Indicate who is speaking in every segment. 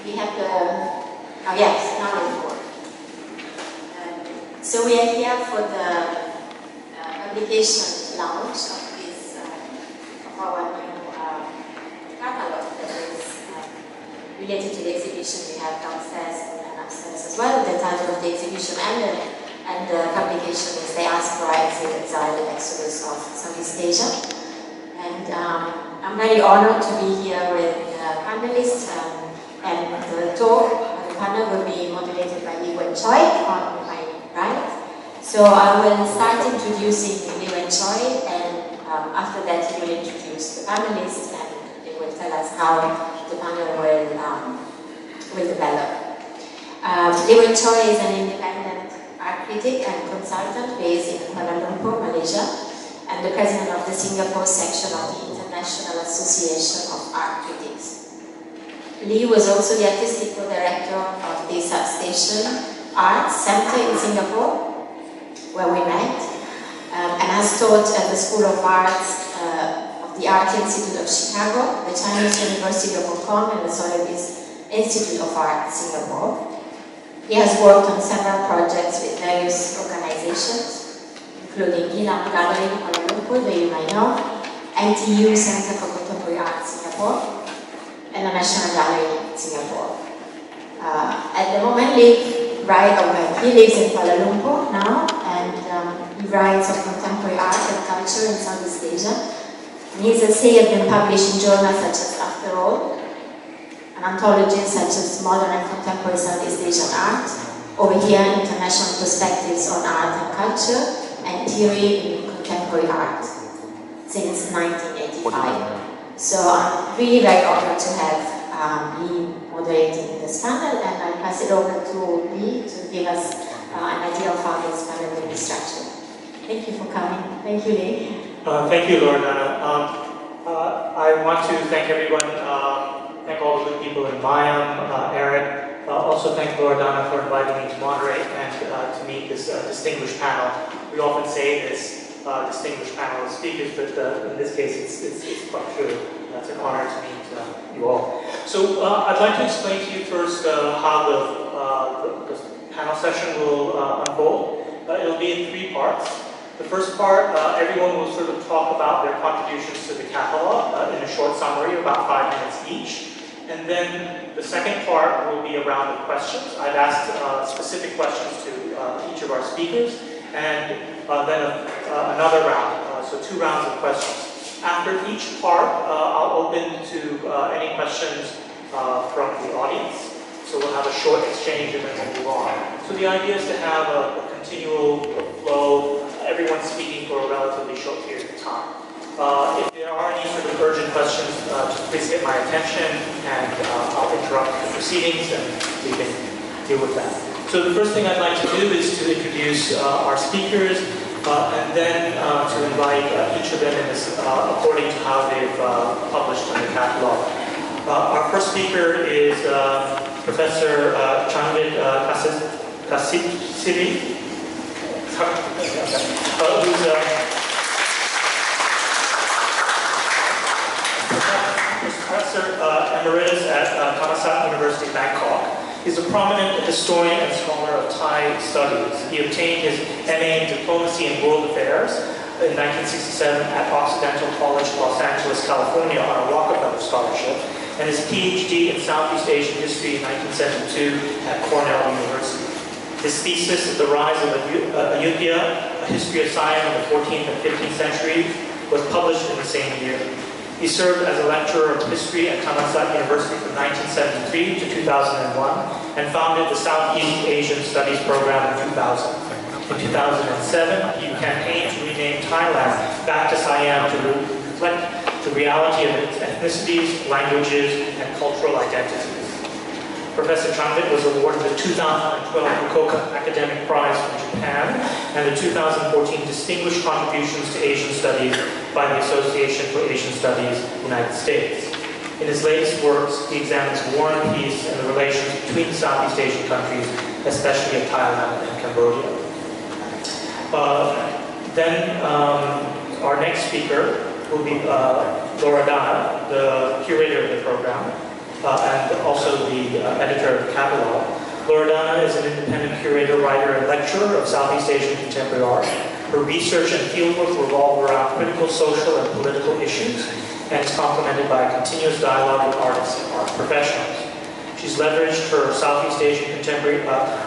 Speaker 1: we have the, oh yes, knowledge board. So we are here for the publication launch of this, of our new catalog that is related to the exhibition we have downstairs and upstairs as well. The title of the exhibition and the publication is Diaspora, Exit, Exile, and Exodus of Southeast Asia. And I'm very honored to be here with panelists, and the talk, the panel will be moderated by Li Wen-Choi on my right. So I will start introducing Li Wen-Choi, and after that he will introduce the panelists, and they will tell us how the panel will develop. Li Wen-Choi is an independent art critic and consultant based in Kuala Lumpur, Malaysia, and the president of the Singapore section of the International Association of Art Critics. Li was also the artistic co-director of the Substation Arts Center in Singapore, where we met, and has taught at the School of Arts of the Art Institute of Chicago, the Chinese University of Hong Kong, and the Sotheby's Institute of Art, Singapore. He has worked on several projects with various organizations, including Ilam Gallery in Kuala Lumpur, that you might know, NTU Center for Contemporary Art, Singapore, and the National Gallery in Singapore. At the moment, he lives in Kuala Lumpur now, and he writes on contemporary art and culture in Southeast Asia. And his essays have been published in journals such as After All, an anthology such as Modern and Contemporary Southeast Asian Art, over here International Perspectives on Art and Culture, and Theory in Contemporary Art, since 1985. So I'm really very honored to have Li moderating this panel, and I'll pass it over to Li to give us an idea of how this panel will be structured. Thank you for coming. Thank you, Li.
Speaker 2: Thank you, Loredana. I want to thank everyone, thank all the good people in Mayam, Eric. Also thank Loredana for inviting me to moderate and to meet this distinguished panel. We often say this distinguished panel of speakers, but in this case it's quite true. It's an honor to meet you all. So I'd like to explain to you first how the panel session will unfold. It'll be in three parts. The first part, everyone will sort of talk about their contributions to the catalog in a short summary, about 5 minutes each. And then the second part will be around the questions. I've asked specific questions to each of our speakers, and then another round, so 2 rounds of questions. After each part, I'll open to any questions from the audience. So we'll have a short exchange and then we'll move on. So the idea is to have a continual flow, everyone speaking for a relatively short period of time. If there are any sort of urgent questions, just please get my attention, and I'll interrupt the proceedings and we can deal with that. So the first thing I'd like to do is to introduce our speakers, and then to invite each of them in this, according to how they've published in the catalog. Our first speaker is Professor Chanvit Kasipsiri, who's Professor Emeritus at Thammasat University, Bangkok. He's a prominent historian and scholar of Thai studies. He obtained his MA in Diplomacy and World Affairs in 1967 at Occidental College, Los Angeles, California on a Rockefeller Scholarship, and his PhD in Southeast Asian History in 1972 at Cornell University. His thesis, The Rise of Ayutthaya, A History of Siam in the 14th and 15th centuries, was published in the same year. He served as a lecturer of history at Thammasat University from 1973 to 2001 and founded the Southeast Asian Studies program in 2000. In 2007, he campaigned to rename Thailand back to Siam to reflect the reality of its ethnicities, languages, and cultural identities. Professor Chanvit was awarded the 2012 Fukuoka Academic Prize from Japan and the 2014 Distinguished Contributions to Asian Studies by the Association for Asian Studies, United States. In his latest works, he examines war and peace and the relations between the Southeast Asian countries, especially of Thailand and Cambodia. Then our next speaker will be Loredana, the curator of the program, and also also the editor of the catalog. Loredana is an independent curator, writer, and lecturer of Southeast Asian contemporary art. Her research and fieldwork revolve around critical social and political issues, and is complemented by a continuous dialogue with artists and art professionals. She's leveraged her Southeast Asian contemporary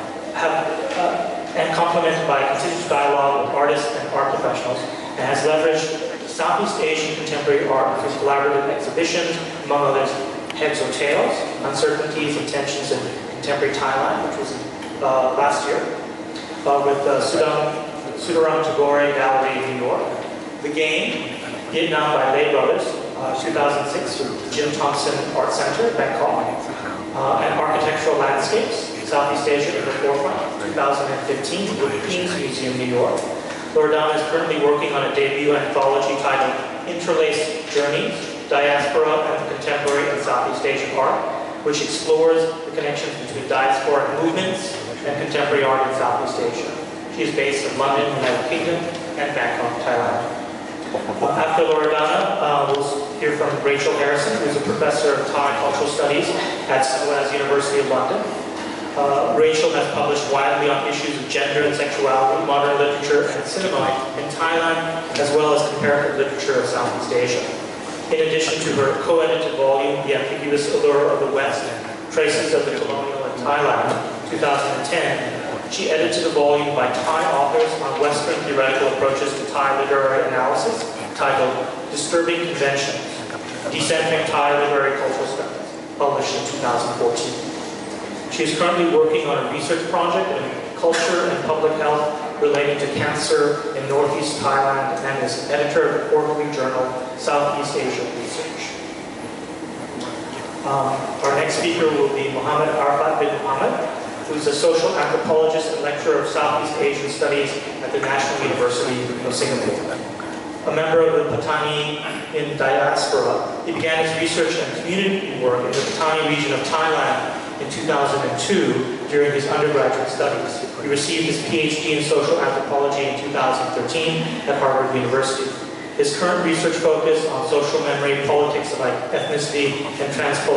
Speaker 2: and complemented by a continuous dialogue with artists and art professionals, and has leveraged Southeast Asian contemporary art through collaborative exhibitions, among others, Heads or Tails, Uncertainties and Tensions in Contemporary Thailand, which was last year, with Sudaram Tagore Gallery in New York. The Game, Vietnam by Lay Brothers, 2006, with the Jim Thompson Art Center, Bangkok, and Architectural Landscapes, Southeast Asia in the Forefront, 2015, with the Queen's Museum, New York. Loredana is currently working on a debut anthology titled Interlaced Journeys, Diaspora and Contemporary and Southeast Asian Art, which explores the connections between diasporic movements and contemporary art in Southeast Asia. She is based in London, United Kingdom, and Bangkok, Thailand. After Loredana, we'll hear from Rachel Harrison, who is a professor of Thai cultural studies at SOAS University of London. Rachel has published widely on issues of gender and sexuality, modern literature, and cinema in Thailand, as well as comparative literature of Southeast Asia. In addition to her co-edited volume, The Ambiguous Allure of the West, Traces of the Colonial in Thailand, 2010, she edited a volume by Thai authors on Western theoretical approaches to Thai literary analysis, titled Disturbing Conventions, Decentering Thai Literary Cultural Studies, published in 2014. She is currently working on a research project in culture and public health relating to cancer in Northeast Thailand, and is editor of the quarterly journal Southeast Asia Research. Our next speaker will be Muhammad Arafat bin Muhammad, who is a social anthropologist and lecturer of Southeast Asian Studies at the National University of Singapore. A member of the Patani in diaspora, he began his research and community work in the Patani region of Thailand in 2002 during his undergraduate studies. He received his PhD in social anthropology in 2013 at Harvard University. His current research focus on social memory, politics of ethnicity, and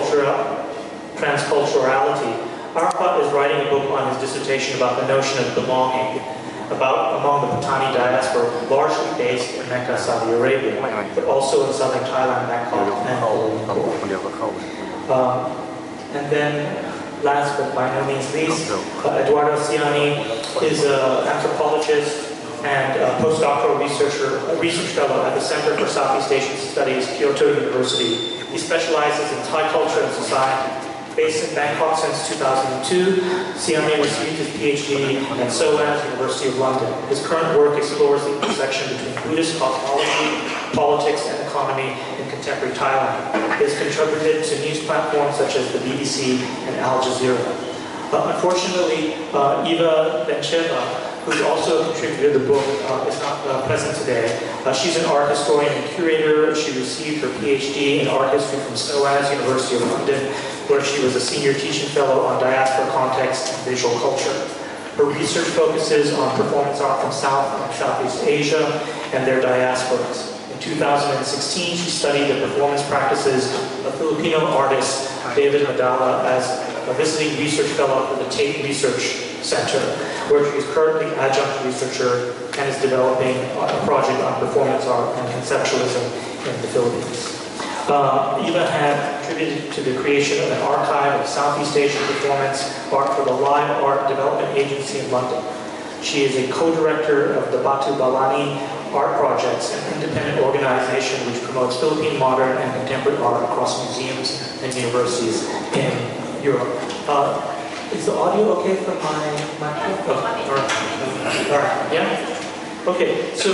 Speaker 2: transculturality. Arafat is writing a book on his dissertation about the notion of belonging, among the Patani diaspora, largely based in Mecca, Saudi Arabia, but also in southern Thailand, Bangkok, and Kuala Lumpur. And then, last but by no means least, Eduardo Ciani is an anthropologist and a postdoctoral research fellow at the Center for Southeast Asian Studies, Kyoto University. He specializes in Thai culture and society. Based in Bangkok since 2002, Ciani received his PhD at SOAS University of London. His current work explores the intersection between Buddhist cosmology, politics, and economy in contemporary Thailand. He has contributed to news platforms such as the BBC and Al Jazeera. Unfortunately, Eva Bencheva, who's also a contributor to the book, is not present today. She's an art historian and curator. She received her PhD in art history from SOAS University of London, where she was a senior teaching fellow on diaspora context and visual culture. Her research focuses on performance art from South and Southeast Asia and their diasporas. In 2016, she studied the performance practices of Filipino artist David Madala as a visiting research fellow for the Tate Research Center, where she is currently adjunct researcher and is developing a project on performance art and conceptualism in the Philippines. Eva had contributed to the creation of an archive of Southeast Asian performance art for the Live Art Development Agency in London. She is a co-director of the Batu Balani Art Projects, an independent organization which promotes Philippine modern and contemporary art across museums and universities in Europe. Is the audio okay from my microphone? All right, yeah? Okay, so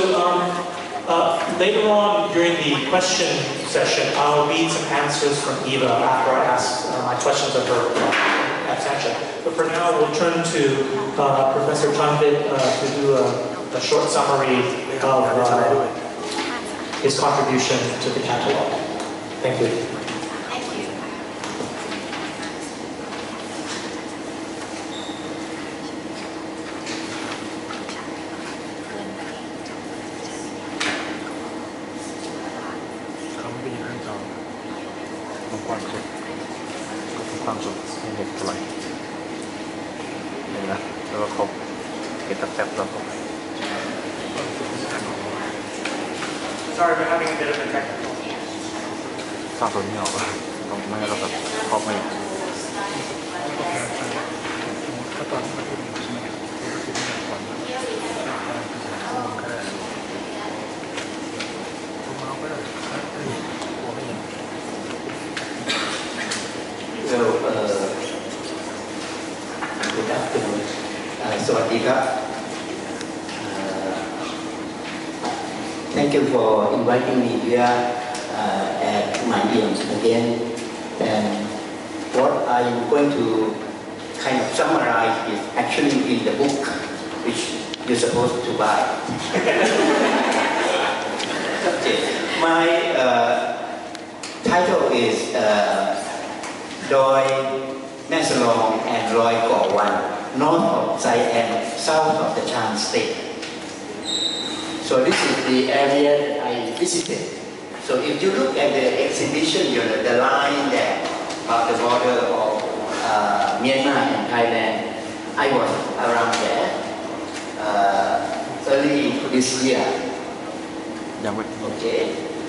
Speaker 2: later on during the question session, I'll read some answers from Eva after I ask my questions of her abstention. But for now, we'll turn to Professor Chanvit to do a short summary of his contribution to the catalog. Thank you.
Speaker 3: ความสุขให้เด็กอร่อยเห็นนะแล้วก็ครบเก็บแป๊บๆแล้วก็
Speaker 2: Sorry, we're having a bit of a technical.
Speaker 3: สร้างตัวนี้ออกมาตรงไม่เราแบบครอบไม่
Speaker 4: ก็ตอนที่มันเป็นใช่ไหมครับก็คือก่อนนะผมเอาไปเลยหัวไม่เห็น
Speaker 5: So, good afternoon. สวัสดีครับ Thank you for inviting me here at Mandiam again. And what I'm going to kind of summarize is actually in the book which you're supposed to buy. Okay. My title is Doi Mesalong and Roi Gaw Wan, north of Sai and south of the Chan state. So this is the area that I visited. So if you look at the exhibition, you know, the line there of the border of Myanmar and Thailand, I was around there early this year.
Speaker 3: ยังไม่
Speaker 5: Okay.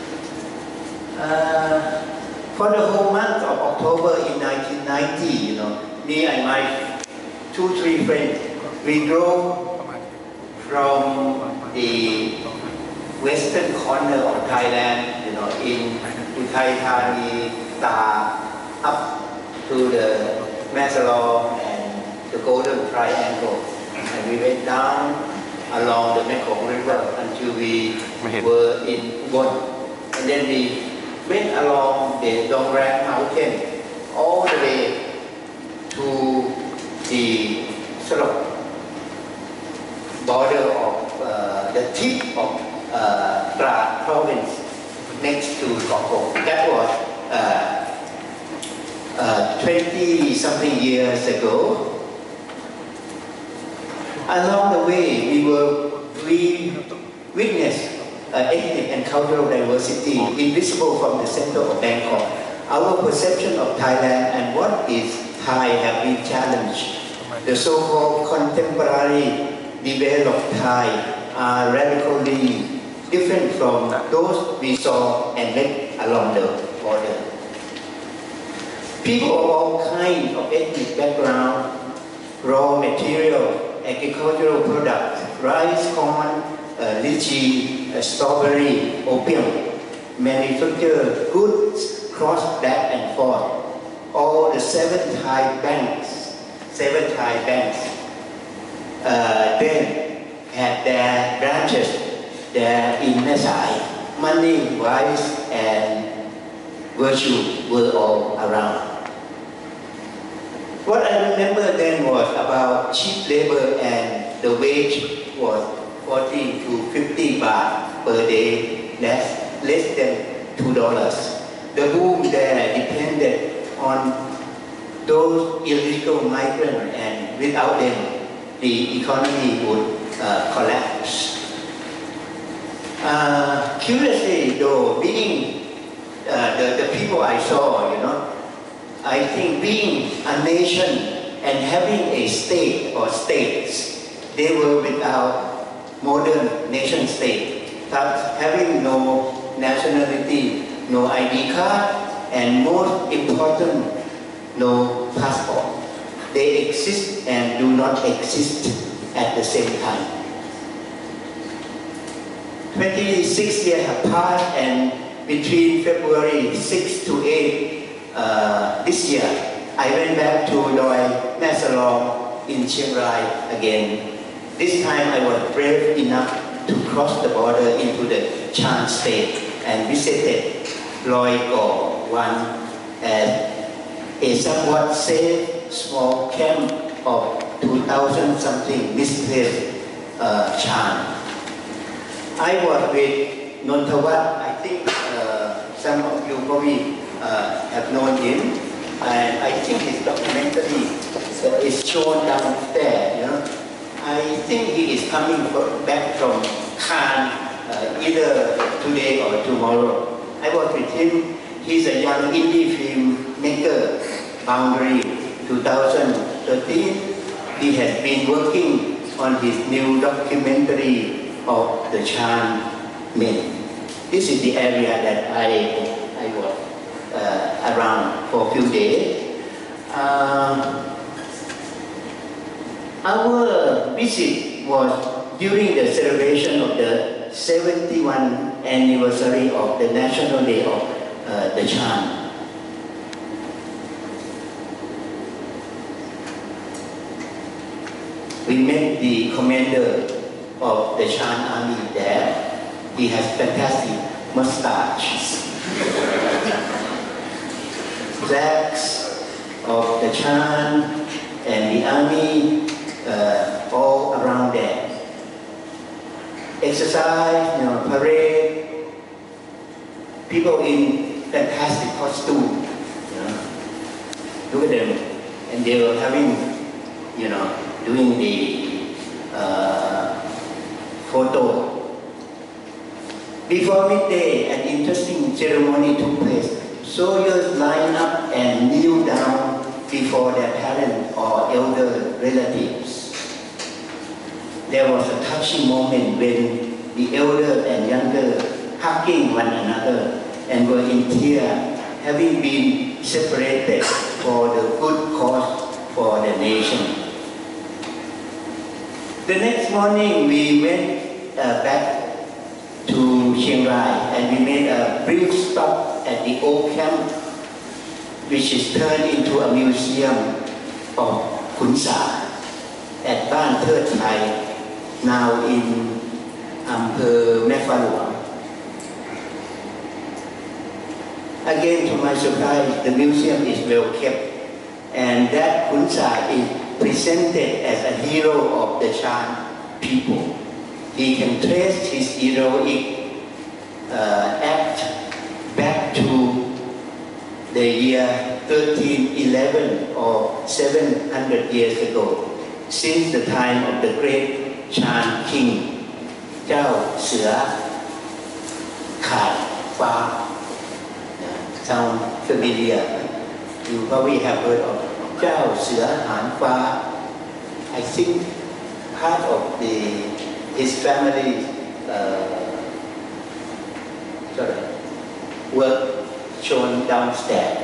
Speaker 5: For the whole month of October in 1990, you know, me and my 2-3 friends, we drove
Speaker 4: ประมาณ
Speaker 5: from the western corner of Thailand, you know, in Uthai Thani, Ta, up to the Mesalong and the Golden Triangle, and we went down along the Mekong River until we were in Ubon, and then we went along the Dong Rak Mountain all the way to the sort of border of the tip of Tra province next to Kokok. That was 20 something years ago. Along the way, we witnessed ethnic and cultural diversity invisible from the center of Bangkok. Our perception of Thailand and what is Thai have been challenged. The so-called contemporary developed Thai are radically different from those we saw and met along the border. People of all kinds of ethnic background, raw material, agricultural products, rice, corn, lychee, strawberry, opium, manufacture goods cross back and forth. All the seven Thai banks then had their branches there in Mesai. Money, vice, and virtue were all around. What I remember then was about cheap labor and the wage was 40 to 50 baht per day, less than $2. The boom there depended on those illegal migrants, and without them, the economy would collapse. Curiously though, being the people I saw, you know, I think being a nation and having a state or states, they were without modern nation state, thus having no nationality, no ID card, and most important, no passport. They exist and do not exist at the same time. 26 years have passed, and between February 6 to 8 this year, I went back to Doi Mesalong in Chiang Rai again. This time I was brave enough to cross the border into the Chan state and visited Roi Gaw Wan as a somewhat safe small camp of 2,000 something displaced Chan. I was with Nontawat. I think some of you probably have known him, and I think his documentary is shown downstairs. You know, I think he is coming back from Cannes either today or tomorrow. I was with him. He's a young indie film maker boundary 2013, he has been working on his new documentary of the Chan men. This is the area that I was around for a few days. Our visit was during the celebration of the 71st anniversary of the National Day of the Chan. We met the commander of the Chan army there. He has fantastic mustache. Flags of the Chan and the army all around there. Exercise, parade, people in fantastic costume. Look at them, and they were having, doing the photo. Before midday, an interesting ceremony took place. Soldiers lined up and kneel down before their parents or elder relatives. There was a touching moment when the elder and younger hugging one another and were in tears, having been separated for the good cause for the nation. The next morning, we went back to Chiang Rai and we made a brief stop at the old camp, which is turned into a museum of Khun Sa at Ban Third Thai, now in Ampere Mephalua. Again, to my surprise, the museum is well kept, and that Khun Sa is presented as a hero of the Chan people. He can trace his heroic act back to the year 1311 or 700 years ago, since the time of the great Chan king, Chao Sửa Khải Phá. Sound familiar? You probably have heard of Chao Sửa Han Phá. I think part of his family work shown downstairs.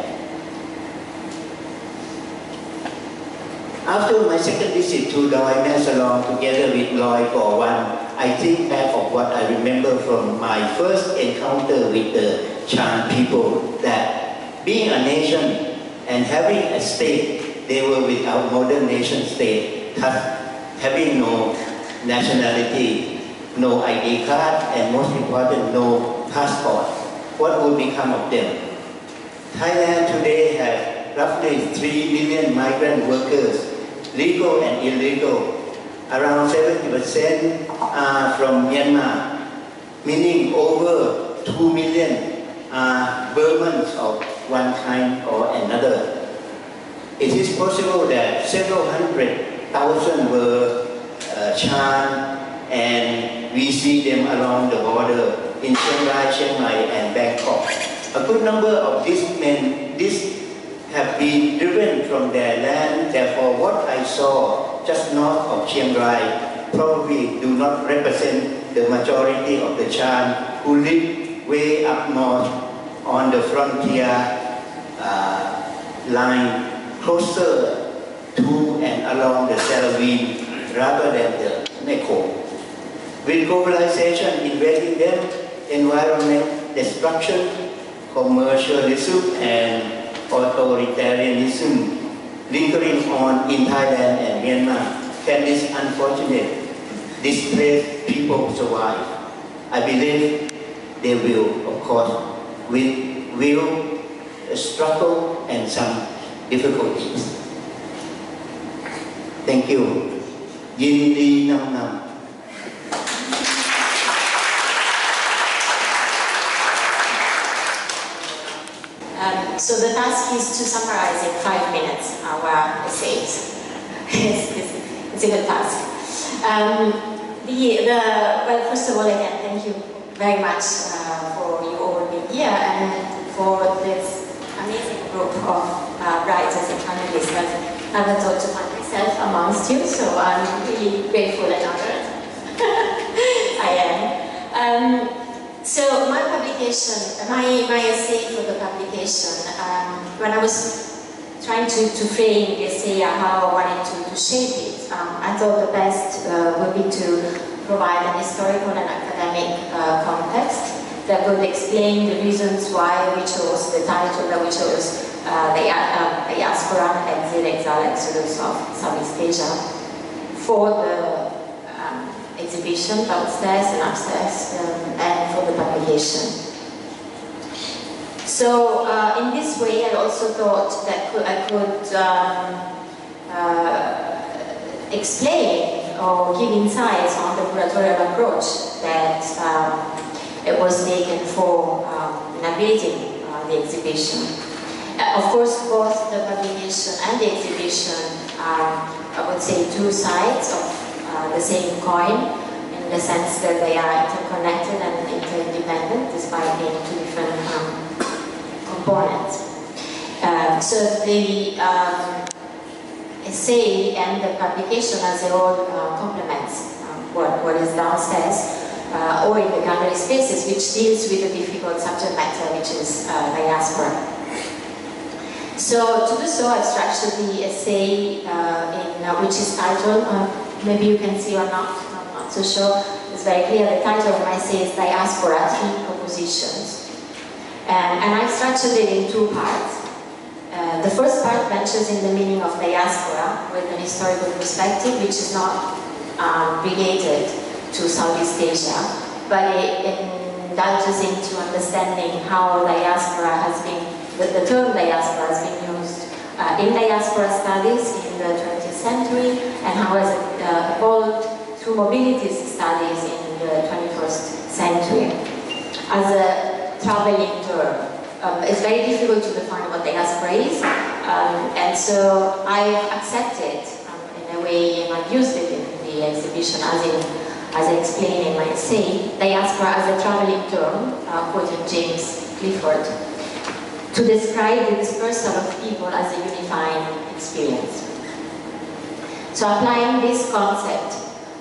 Speaker 5: After my second visit to Doi Mae Salong together with Loi For One, I think back of what I remember from my first encounter with the Chan people, that being a nation and having a state, they were without modern nation state, thus having no nationality, no ID card, and most important, no passport. What would become of them? Thailand today has roughly 3 million migrant workers, legal and illegal. Around 70% are from Myanmar, meaning over 2 million are Burmans of one kind or another. It is possible that several 100,000 were Chan, and we see them along the border in Chiang Rai, Chiang Mai, and Bangkok. A good number of these men, have been driven from their land. Therefore, what I saw just north of Chiang Rai probably do not represent the majority of the Chan who live way up north on the frontier line, closer to and along the Saraveen rather than the Mekong. With globalization invading them, environment destruction, commercialism, and authoritarianism lingering on in Thailand and Myanmar, can this unfortunate displaced people survive? I believe they will, of course, with will, struggle, and some difficulties. Thank you. Yin Di Nam Nam.
Speaker 1: So the task is to summarize in 5 minutes our essays. It's a good task. Well, first of all, again, thank you very much for you all being here and for this amazing group of writers and journalists that have never thought to find myself amongst you, so I'm really grateful and honored. I am. So my publication, my essay for the publication, when I was trying to frame the essay how I wanted to shape it, I thought the best would be to provide an historical and academic context that would explain the reasons why we chose the title that we chose, the Diaspora, Exile, Exile, Exodus of Southeast Asia, for the exhibition downstairs and upstairs, and for the publication. So in this way, I also thought that I could explain or give insights on the curatorial approach that it was taken for navigating the exhibition. Of course, both the publication and the exhibition are, I would say, two sides of the same coin, in the sense that they are interconnected and interdependent, despite being two different components. So the essay and the publication as a whole complements what is downstairs or in the gallery spaces, which deals with the difficult subject matter, which is diaspora. So to do so, I've structured the essay which is titled, maybe you can see or not, I'm not so sure, it's very clear, the title of my essay is Diaspora, 3 Propositions. And I structured it in 2 parts. The first part ventures in the meaning of diaspora with an historical perspective, which is not related to Southeast Asia, but it indulges into understanding how diaspora has been, the term diaspora has been used in diaspora studies in the 20th century, and how it has evolved through mobility studies in the 21st century. As a traveling term. It's very difficult to define what diaspora is, and so I've accepted, in a way, and I've used it in the exhibition as I explained in my essay, diaspora as a traveling term, quoting James Clifford, to describe the dispersal of people as a unifying experience. So applying this concept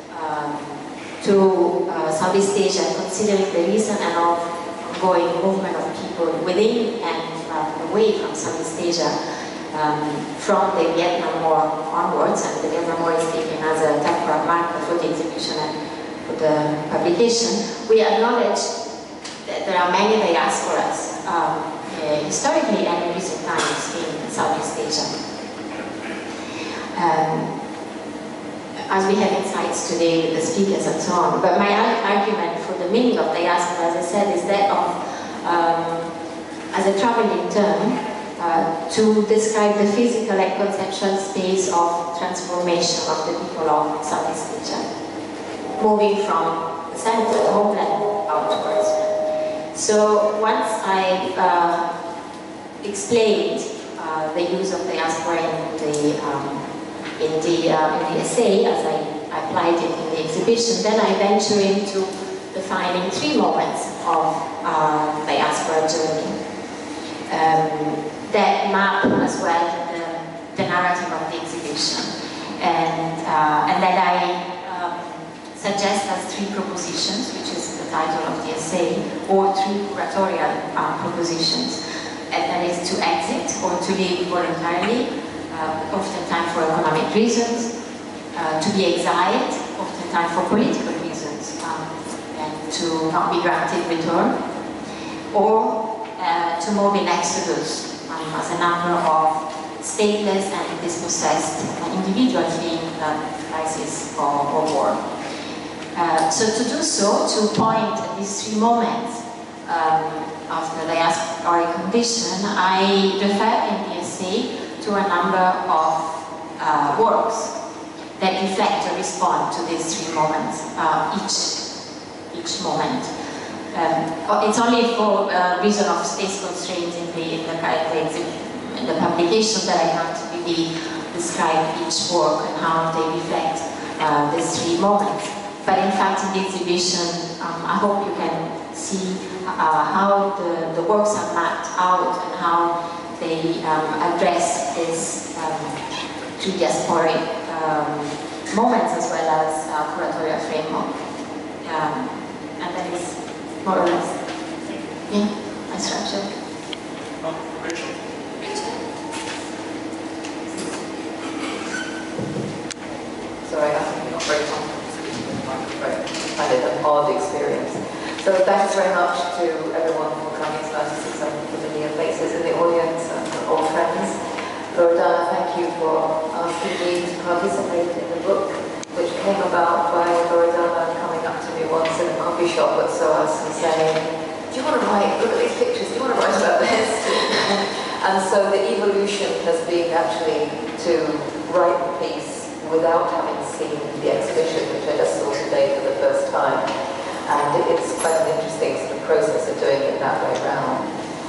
Speaker 1: to Southeast Asia, considering the recent and ongoing movement of people within and away from Southeast Asia, from the Vietnam War onwards, and the Vietnam War is taken as a temporal marker for the exhibition and for the publication, we acknowledge that there are many diasporas, historically and in recent times, in Southeast Asia. As we have insights today with the speakers and so on. But my argument for the meaning of diaspora, as I said, is that of, as a traveling term, to describe the physical and conceptual space of transformation of the people of Southeast Asia, moving from the center, the homeland, outwards. So once I explained the use of diaspora in the essay, as I applied it in the exhibition, then I venture into defining 3 moments of diaspora journey that map as well the narrative of the exhibition, and that I suggest as 3 propositions, which is the title of the essay, or 3 curatorial propositions, and that is to exit or to leave voluntarily, oftentimes for economic reasons, to be exiled, oftentimes for political reasons, and to not be granted return, or to move in exodus, as a number of stateless and dispossessed individuals fleeing crisis or war. So to do so, to point at these 3 moments of the diasporic condition, I refer in the essay to a number of works that reflect or respond to these 3 moments, each moment. It's only for reason of space constraints in the publication that I can't really describe each work and how they reflect these 3 moments. But in fact, in the exhibition, I hope you can see how the works are mapped out and how they address these two diasporic moments as well as curatorial framework. And that is more or less, yeah, my structure.
Speaker 2: Rachel.
Speaker 6: Sorry, I'm not very comfortable speaking with the microphone. I had an odd experience. So thanks very much to everyone for coming tonight to see some familiar faces in the audience and old friends. Loredana, thank you for asking me to participate in the book, which came about by Loredana coming up to me once in a coffee shop at SOAS and saying, do you want to write, look at these pictures, do you want to write about this? And so the evolution has been actually to write the piece without having seen the exhibition, which I just saw today for the first time. And it's quite an interesting sort of process of doing it that way around.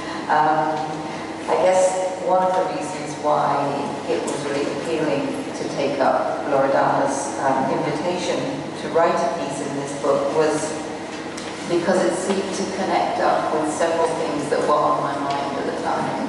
Speaker 6: I guess one of the reasons why it was really appealing to take up Loredana's invitation to write a piece in this book was because it seemed to connect up with several things that were on my mind at the time.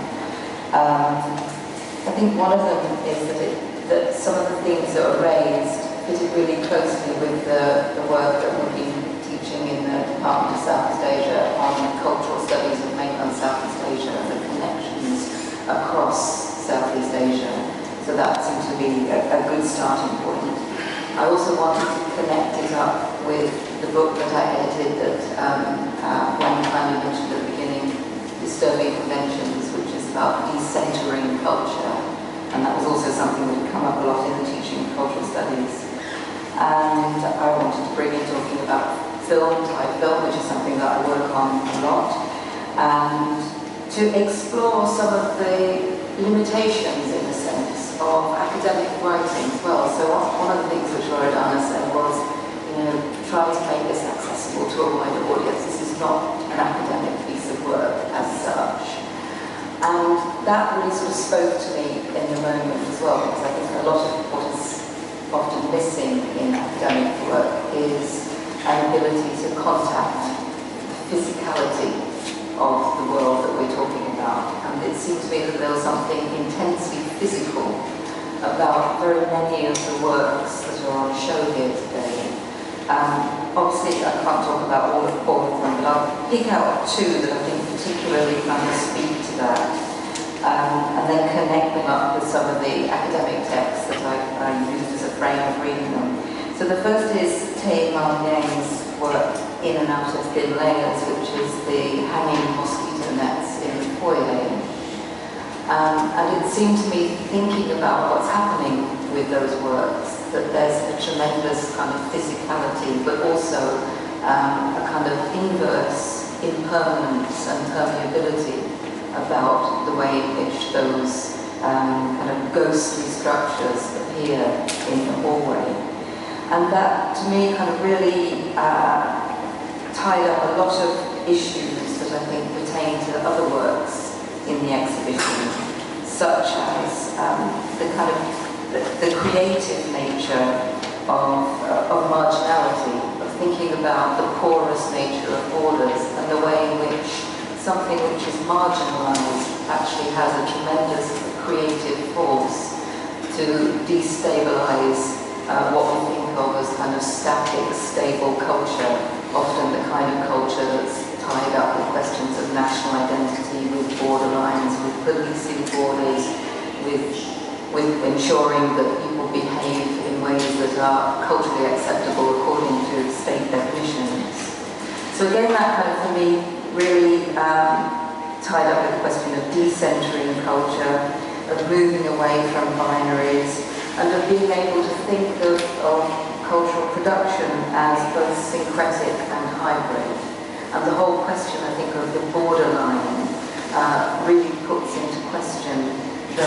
Speaker 6: I think one of them is that some of the themes that were raised fitted really closely with the work that we've been teaching in the Department of Southeast Asia on cultural studies of mainland Southeast Asia and the connections across Southeast Asia. So that seemed to be a good starting point. I also wanted to connect it up with the book that I edited that Wayne kindly mentioned at the beginning, Disturbing Conventions, which is about decentering culture. And that was also something that had come up a lot in the teaching of cultural studies. And I wanted to bring in talking about film, type film, which is something that I work on a lot, and to explore some of the limitations, in a sense, of academic writing as well. So one of the things which Loredana said was, try to make this accessible to a wider audience. This is not an academic piece of work as such. And that really sort of spoke to me in the moment as well, because I think a lot of what is often missing in academic work is an ability to contact the physicality of the world that we're talking about. And it seemed to me that there was something intensely physical about very many of the works that are on show here today. Obviously, I can't talk about all of them, but I'll pick out two that I think particularly kind of speak to that, and then connect them up with some of the academic texts that I used as a frame of reading them. So the first is Tay Ma Niang's work, In and Out of Thin Layers, which is the hanging mosquito nets in the foyer. And it seemed to me, thinking about what's happening with those works, that there's a tremendous kind of physicality, but also a kind of inverse impermanence and permeability about the way in which those kind of ghostly structures appear in the hallway. And that, to me, kind of really tied up a lot of issues that I think pertain to other works in the exhibition, such as the kind of the creative nature of marginality, of thinking about the porous nature of borders and the way in which something which is marginalized actually has a tremendous creative force to destabilize what we think of as kind of static, stable culture, often the kind of culture that's tied up with questions of national identity, with borderlines, with policing borders, with ensuring that people behave in ways that are culturally acceptable according to state definitions. So again, that kind of, for me, really tied up with the question of decentering culture, of moving away from binaries, and of being able to think of cultural production as both syncretic and hybrid. And the whole question, I think, of the borderline really puts into question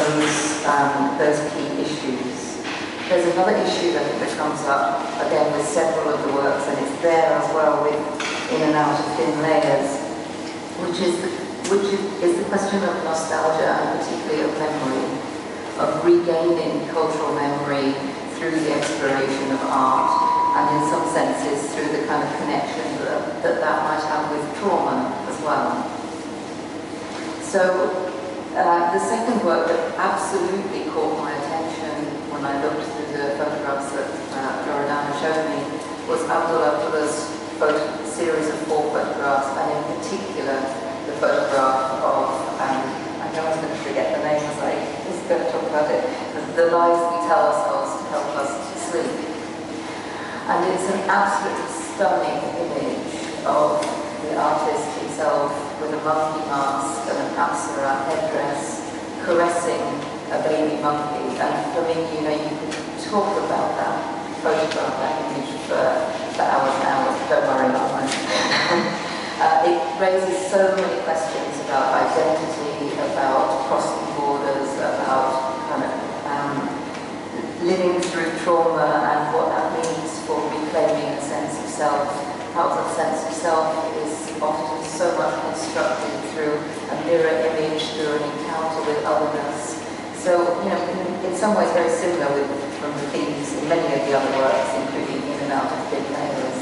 Speaker 6: those key issues. There's another issue that comes up, again, with several of the works, and it's there as well with In and Out of Thin Layers, which is the question of nostalgia, and particularly of memory, of regaining cultural memory through the exploration of art, and in some senses through the kind of connection that might have with trauma as well. So The second work that absolutely caught my attention when I looked through the photographs that Loredana showed me was Abdul Abdullah's series of 4 photographs, and in particular the photograph of, I know I was going to forget the name as I was going to talk about it, the lies we tell ourselves to help us sleep. And it's an absolutely stunning image of the artist himself with a monkey mask and an apsara headdress caressing a baby monkey. And for me, you know, you could talk about that photograph, that image for hours and hours. Don't worry, I won't. It raises so many questions about identity, about crossing borders, about kind of living through trauma and what that means for reclaiming a sense of self. How that sense of self is often so much constructed through a mirror image, through an encounter with otherness. So, you know, in some ways very similar from the themes in many of the other works, including In and Out of Big Layers.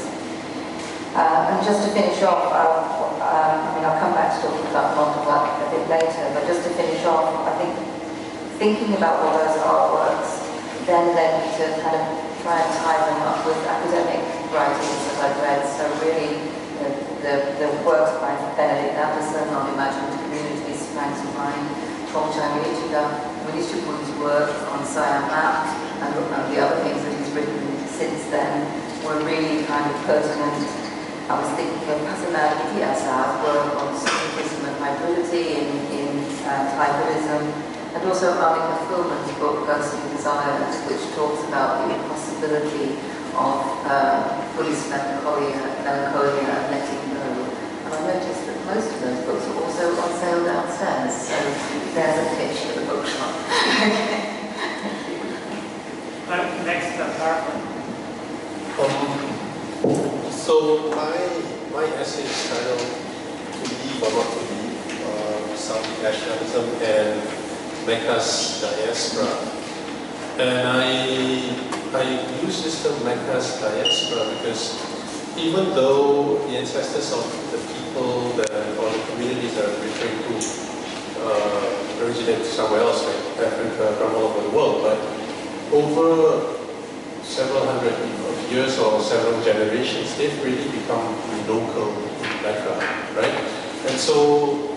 Speaker 6: And just to finish off, I mean, I'll come back to talking about Montevideo a bit later, but just to finish off, I think thinking about all those artworks then led me to kind of try and tie them up with academic writings that I've read. So really, the works by Benedict Anderson on imagined communities sprang to mind. Tongchang Wichipu's work on Siam Map and the other things that he's written since then were really kind of pertinent. I was thinking of Pasana Ithiasa's work on Sufism and hybridity in Thai Buddhism, and also Monica Fullman's book, Ghostly Desires, which talks about the impossibility of Buddhist melancholia and letting go. And I noticed that most of those books are also on sale downstairs, so there's a pitch for the bookshop.
Speaker 2: Next, Mark.
Speaker 7: So my essay is titled To Leave or Not to Leave, Saudi Nationalism and Mecca's Diaspora. And I use this term Mecca's Diaspora because even though the ancestors of the people or the communities that I'm referring to originate somewhere else, like Africa, from all over the world, but over several hundred years or several generations, they've really become local in Mecca, right? And so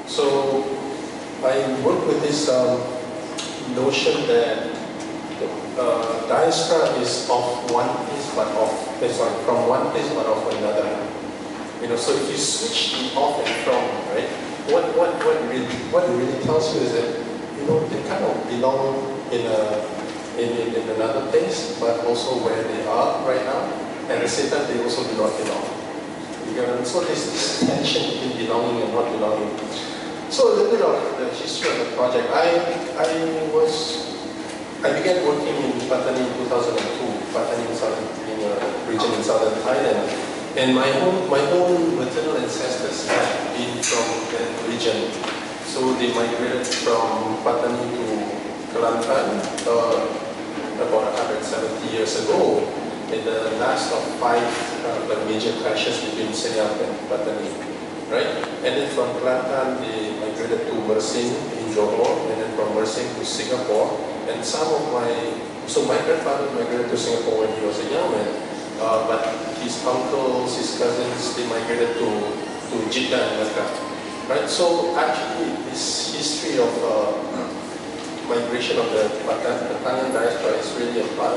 Speaker 7: I work with this notion that diaspora is of one place but from one place but of another. You know, so if you switch the off and from, right, what it really tells you is that, you know, they kind of belong in another place, but also where they are right now. And at the same time, they also do not belong. You get what I mean? So there's this tension between belonging and not belonging. So a little bit of the history of the project. I began working in Pattani in 2002. Pattani is in a region in southern Thailand. And my own maternal ancestors had been from that region. So they migrated from Pattani to Kelantan about 170 years ago, in the last of 5 major clashes between Senyap and Pattani, right? And then from Kelantan, they migrated to Mersing in Johor, and then from Mersing to Singapore. And my grandfather migrated to Singapore when he was a young man, but his uncles, his cousins, they migrated to Jeddah and Mecca, right? So actually, this history of migration of the Battanian diaspora is really a part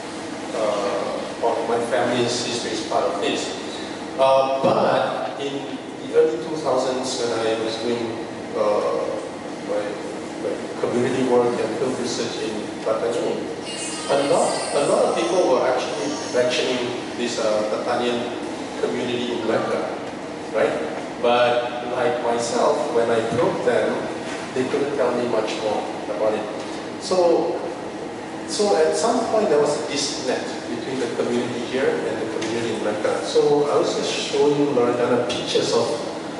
Speaker 7: of my family's history, is part of this. But in the early 2000s, when I was doing my community work and field research in Battani, a lot of people were actually mentioning this Battanian community in Mecca, right? But like myself, when I probed them, they couldn't tell me much more about it. So at some point there was a disconnect between the community here and the community in Mecca. So I was just showing Loredana pictures of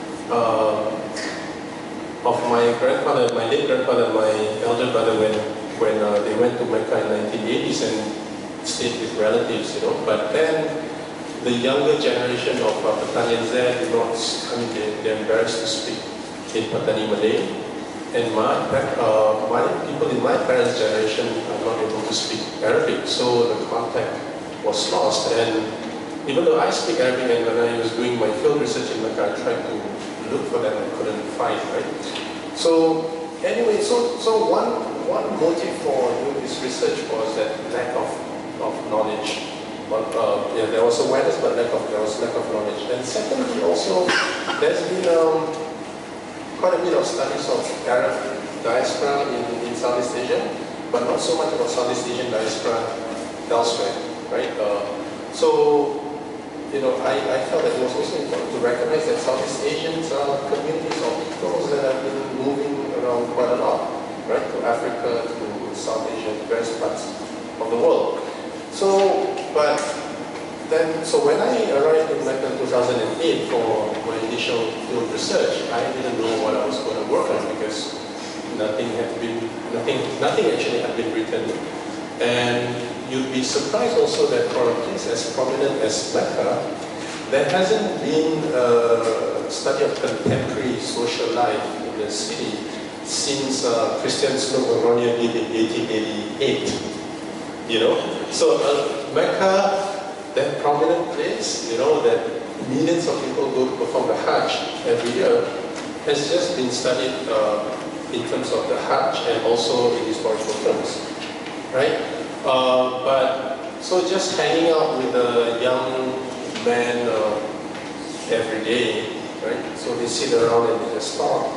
Speaker 7: my grandfather, my late grandfather, my elder brother when they went to Mecca in 1980s and stayed with relatives, you know. But then the younger generation of Battanians there do not, they're embarrassed to speak in Pattani Malay. and my people in my parents' generation are not able to speak Arabic, so the contact was lost. And even though I speak Arabic, and when I was doing my field research in Mecca, I tried to look for them and couldn't find, right? So anyway, so one motive for doing this research was that lack of knowledge. But yeah, there was awareness, but there was lack of knowledge. And secondly, also, there's been quite a bit of studies of Arab diaspora in Southeast Asia, but not so much about Southeast Asian diaspora elsewhere, right? So, you know, I felt that it was also important to recognize that Southeast Asians are communities of people that have been moving around quite a lot, right? To Africa, to South Asia, to various parts of the world. So, but then, so when I arrived in Mecca in 2008 for my initial field research, I didn't know what I was going to work on because nothing actually had been written. And you'd be surprised also that for a place as prominent as Mecca, there hasn't been a study of contemporary social life in the city since Christian Slobodonia did in 1888. You know, so Mecca, that prominent place, you know, that millions of people go to perform the Hajj every year, has just been studied in terms of the Hajj and also in historical terms, right? But so just hanging out with a young man every day, right? So they sit around and they just talk.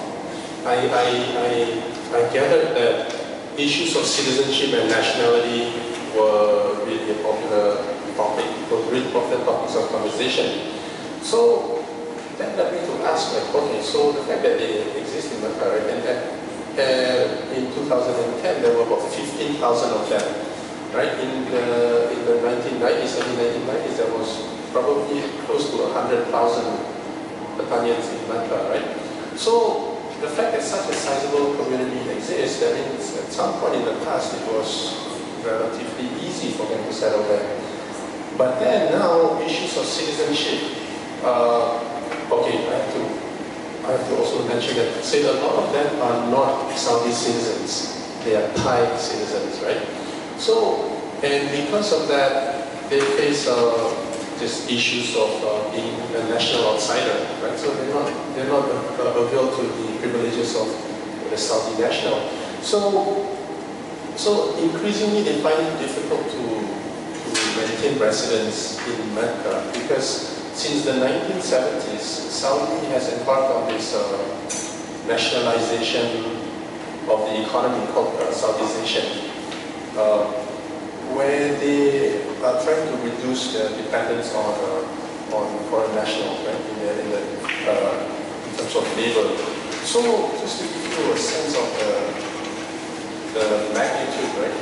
Speaker 7: I gathered that issues of citizenship and nationality were really a popular topic, were really popular topics of conversation. So that led me to ask, like, okay, so the fact that they exist in Mecca, right, and in 2010 there were about 15,000 of them, right? In the 1990s, early 1990s, there was probably close to 100,000 Battanians in Mecca, right? So the fact that such a sizable community exists, that means at some point in the past it was relatively easy for them to settle there. But then now, issues of citizenship, okay, I have to also mention that, say, a lot of them are not Saudi citizens, they are Thai citizens, right? So, and because of that, they face just issues of being a national outsider, right? So they're not available to the privileges of the Saudi national. So increasingly they find it difficult to maintain residence in Mecca because since the 1970s, Saudi has embarked on this nationalization of the economy called Saudization, where they are trying to reduce their dependence on foreign nationals, right, in terms of labor. So just to give you a sense of the magnitude, right,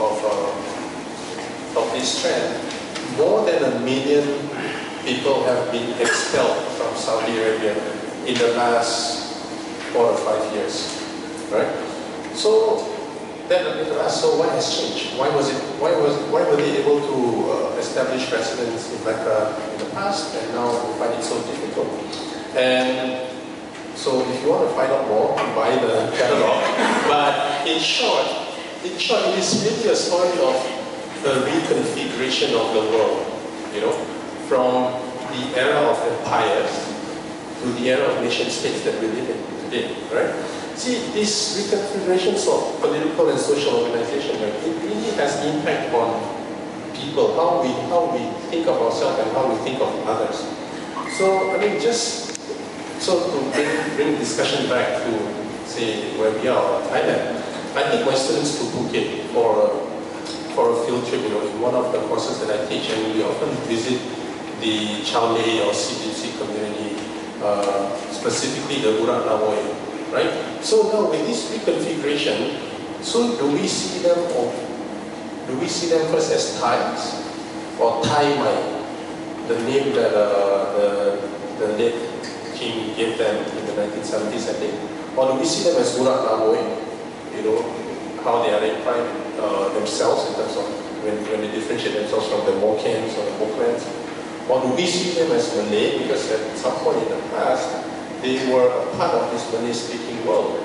Speaker 7: of this trend, more than 1 million people have been expelled from Saudi Arabia in the last 4 or 5 years, right? So then I need to ask, so what has changed? Why were they able to establish residence in Mecca in the past, and now we find it so difficult? And so if you want to find out more, buy the catalog. But in short, it is really a story of the reconfiguration of the world, you know, from the era of empires to the era of nation states that we live in today, right? See, these reconfigurations of political and social organization, right, it really has impact on people, how we think of ourselves and how we think of others. So, I mean, just so to bring discussion back to, say, where we are, Thailand, I take my students to Phuket for a field trip, you know, in one of the courses that I teach, and we often visit the Chao Lei or CBC community, specifically the Urat Lawoi, right? So now with this reconfiguration, so do we see them first as Thais or Thai Mai, the name that the late king gave them in the 1970s, I think, or do we see them as Urat Lawoi, you know, how they identify themselves in terms of when they differentiate themselves from the Mokkens or the Moklans? Or do we see them as Malay because at some point in the past they were a part of this Malay-speaking world?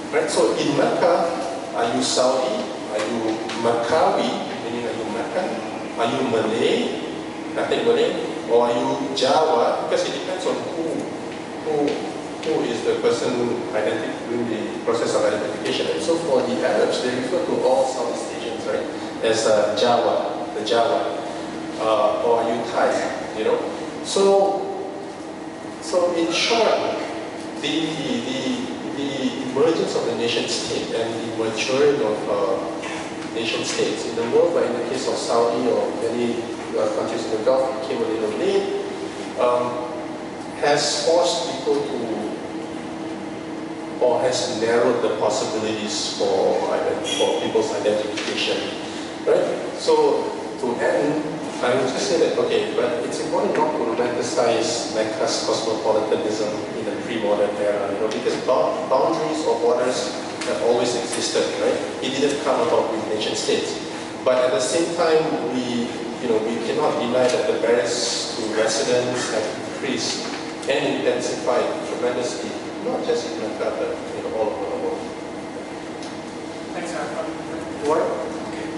Speaker 7: Right? So in Mecca, are you Saudi? Are you Maccabi? Meaning, are you Meccan? Are you Malay? Ethnic Malay? Or are you Jawa? Because it depends on who is the person doing the process of identification. And so for the Arabs, they refer to all Southeast Asians, right, as Jawa, the Jawa, or are you Thai? You know. So in short, the emergence of the nation state and the maturing of nation states in the world, but in the case of Saudi or many countries in the Gulf, came a little late, has forced people to, or has narrowed the possibilities for people's identification, right? So to end, I would just say that, okay, but it's important not to romanticize Mecca's cosmopolitanism in the pre-modern era, you know, because boundaries or borders have always existed, right? It didn't come about with nation states. But at the same time, we cannot deny that the barriers to residence have increased and intensified tremendously, not just in Mecca, but all over the world.
Speaker 4: Thanks,
Speaker 7: What?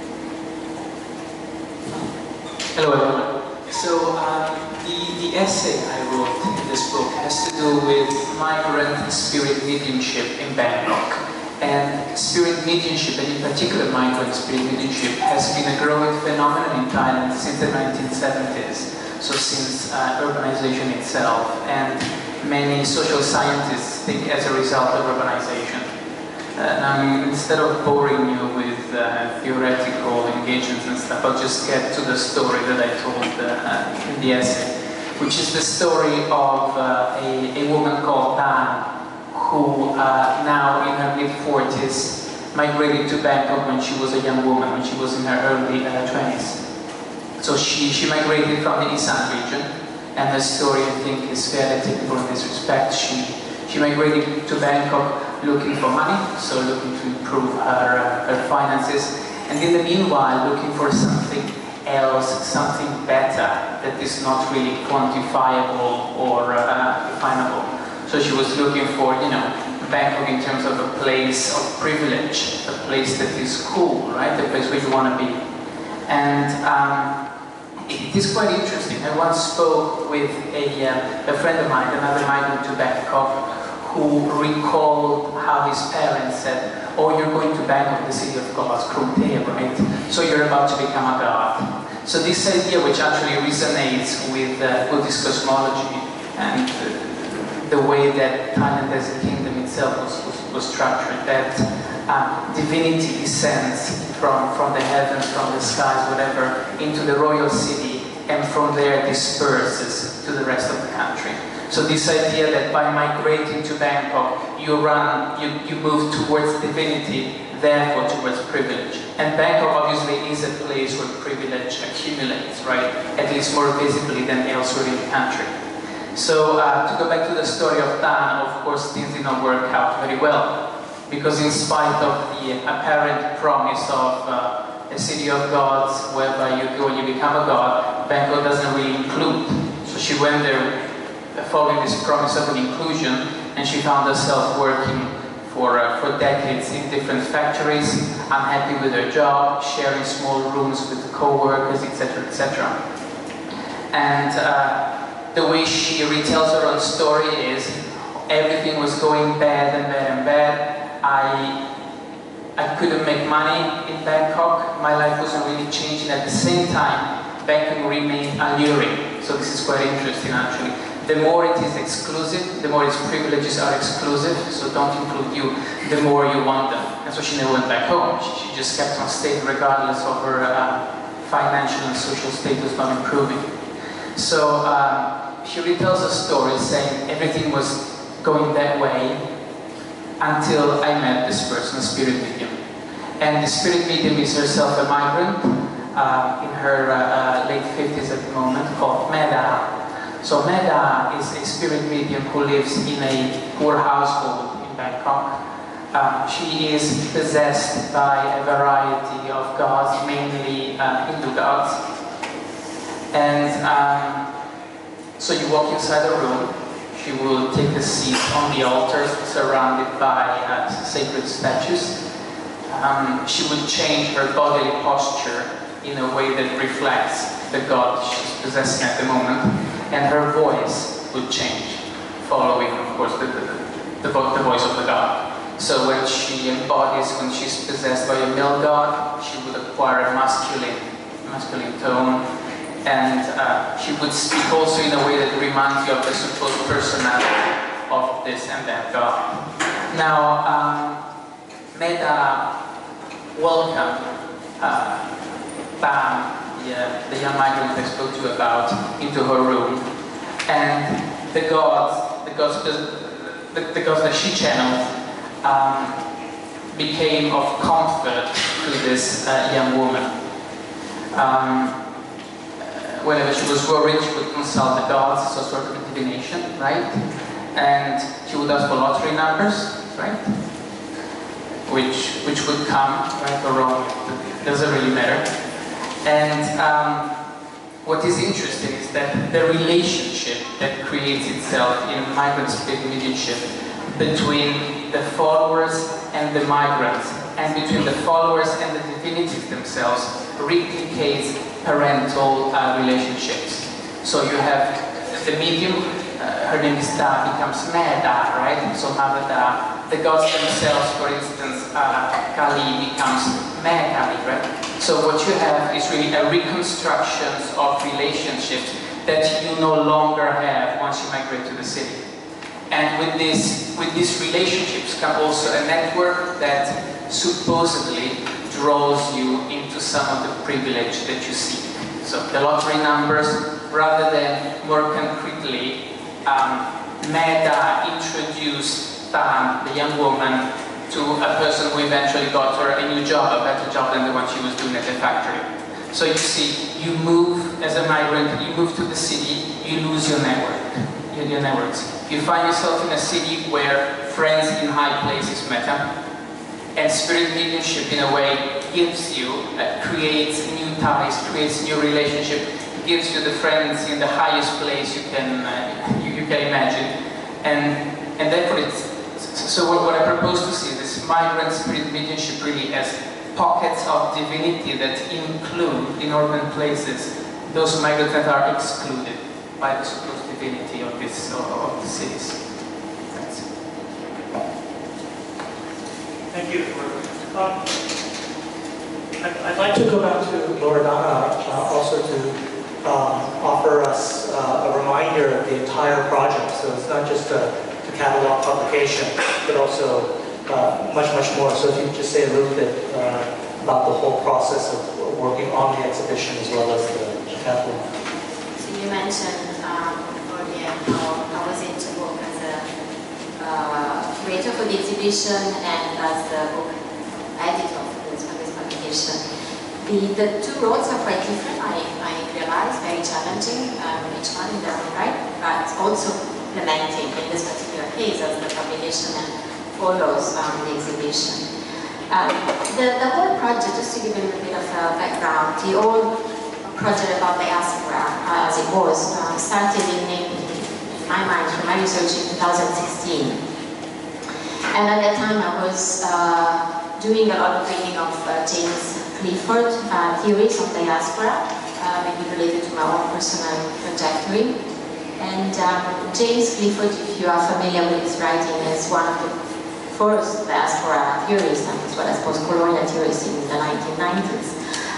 Speaker 8: Hello everyone. So the essay I wrote in this book has to do with migrant spirit mediumship in Bangkok. And spirit mediumship, and in particular migrant spirit mediumship, has been a growing phenomenon in Thailand since the 1970s. So since urbanization itself, and many social scientists think as a result of urbanization. Now, instead of boring you with theoretical engagements and stuff, I'll just get to the story that I told in the essay, which is the story of a woman called Tan, who now in her mid-40s migrated to Bangkok when she was a young woman, when she was in her early 20s. So she migrated from the Isan region, and her story, I think, is fairly typical in this respect. She migrated to Bangkok looking for money, so looking to improve her finances, and in the meanwhile looking for something else, something better that is not really quantifiable or definable. So she was looking for, Bangkok in terms of a place of privilege, a place that is cool, right? A place where you want to be. And it is quite interesting. I once spoke with a friend of mine, another migrant to Bangkok, who recalled how his parents said, "Oh, you're going to Bangkok, the city of gods, Krungthep, right? So you're about to become a god." So this idea, which actually resonates with Buddhist cosmology and the way that Thailand as a kingdom itself was structured, that divinity descends from the heavens, from the skies, whatever, into the royal city, and from there disperses to the rest of the country. So this idea that by migrating to Bangkok, you move towards divinity, therefore towards privilege. And Bangkok obviously is a place where privilege accumulates, right? At least more visibly than elsewhere in the country. So to go back to the story of Tan, of course things did not work out very well. Because in spite of the apparent promise of a city of gods, whereby you go and you become a god, Bangkok doesn't really include. So she went there following this promise of an inclusion, and she found herself working for decades in different factories, unhappy with her job, sharing small rooms with co-workers, etc., etc. And the way she retells her own story is, everything was going bad and bad and bad. I couldn't make money in Bangkok. My life wasn't really changing. At the same time, Bangkok remained alluring. So this is quite interesting, actually. The more it is exclusive, the more its privileges are exclusive, so don't include you, the more you want them. And so she never went back home. She just kept on staying regardless of her financial and social status not improving. So she retells a story saying everything was going that way until I met this person, a spirit medium. And the spirit medium is herself a migrant in her late 50s at the moment, called Meda. So Meda is a spirit medium who lives in a poor household in Bangkok. She is possessed by a variety of gods, mainly Hindu gods. And so you walk inside a room, She would take a seat on the altar surrounded by sacred statues. She would change her bodily posture in a way that reflects the God she's possessing at the moment, and her voice would change, following, of course, the voice of the God. So when she embodies, when she's possessed by a male God, she would acquire a masculine tone, and she would speak also in a way that reminds you of the supposed personality of this and that God. Now, Meda welcomed Pam, the young migrant I spoke to you about, into her room, and the gods that she channeled became of comfort to this young woman. Whenever she was worried, she would consult the gods, so sort of a divination, right? And she would ask for lottery numbers, right? Which would come, right or wrong, it doesn't really matter. And what is interesting is that the relationship that creates itself in migrant spirit mediumship between the followers and the migrants, and between the followers and the divinities themselves, replicates parental relationships. So you have the medium, her name is Da, becomes Meda, right? So Mavada. The gods themselves, for instance, Kali becomes Megkali, right? So what you have is really a reconstruction of relationships that you no longer have once you migrate to the city. And with these relationships come also a network that supposedly draws you into some of the privilege that you seek. So the lottery numbers, rather than more concretely, Meda introduced Tam, the young woman, to a person who eventually got her a new job, a better job than the one she was doing at the factory. So you see, you move as a migrant, you move to the city, you lose your network, your networks. You find yourself in a city where friends in high places matter, and spirit mediumship in a way gives you, creates new ties, creates new relationship, gives you the friends in the highest place you can imagine, and therefore it's. So what I propose to see this migrant spirit mediumship really as pockets of divinity that include in urban places those migrants that are excluded by the supposed divinity of the cities. Thanks.
Speaker 2: Thank you. I'd like to go back to Loredana also to offer us a reminder of the entire project. So it's not just a catalog publication, but also much more. So if you could just say a little bit about the whole process of working on the exhibition as well as the catalog.
Speaker 1: So you mentioned earlier how I was able to work as a curator for the exhibition and as the book editor for this publication. The two roles are quite different. I realize very challenging, each one in their own right, but also implementing in this particular case as the publication and follows the exhibition. The whole project, just to give you a little bit of background, the whole project about diaspora, as it was, started in my mind from my research in 2016. And at that time I was doing a lot of reading of James Clifford, theories of diaspora, maybe related to my own personal trajectory. And James Clifford, if you are familiar with his writing, is one of the first diaspora theorists, and as well as post-colonial theorists in the 1990s.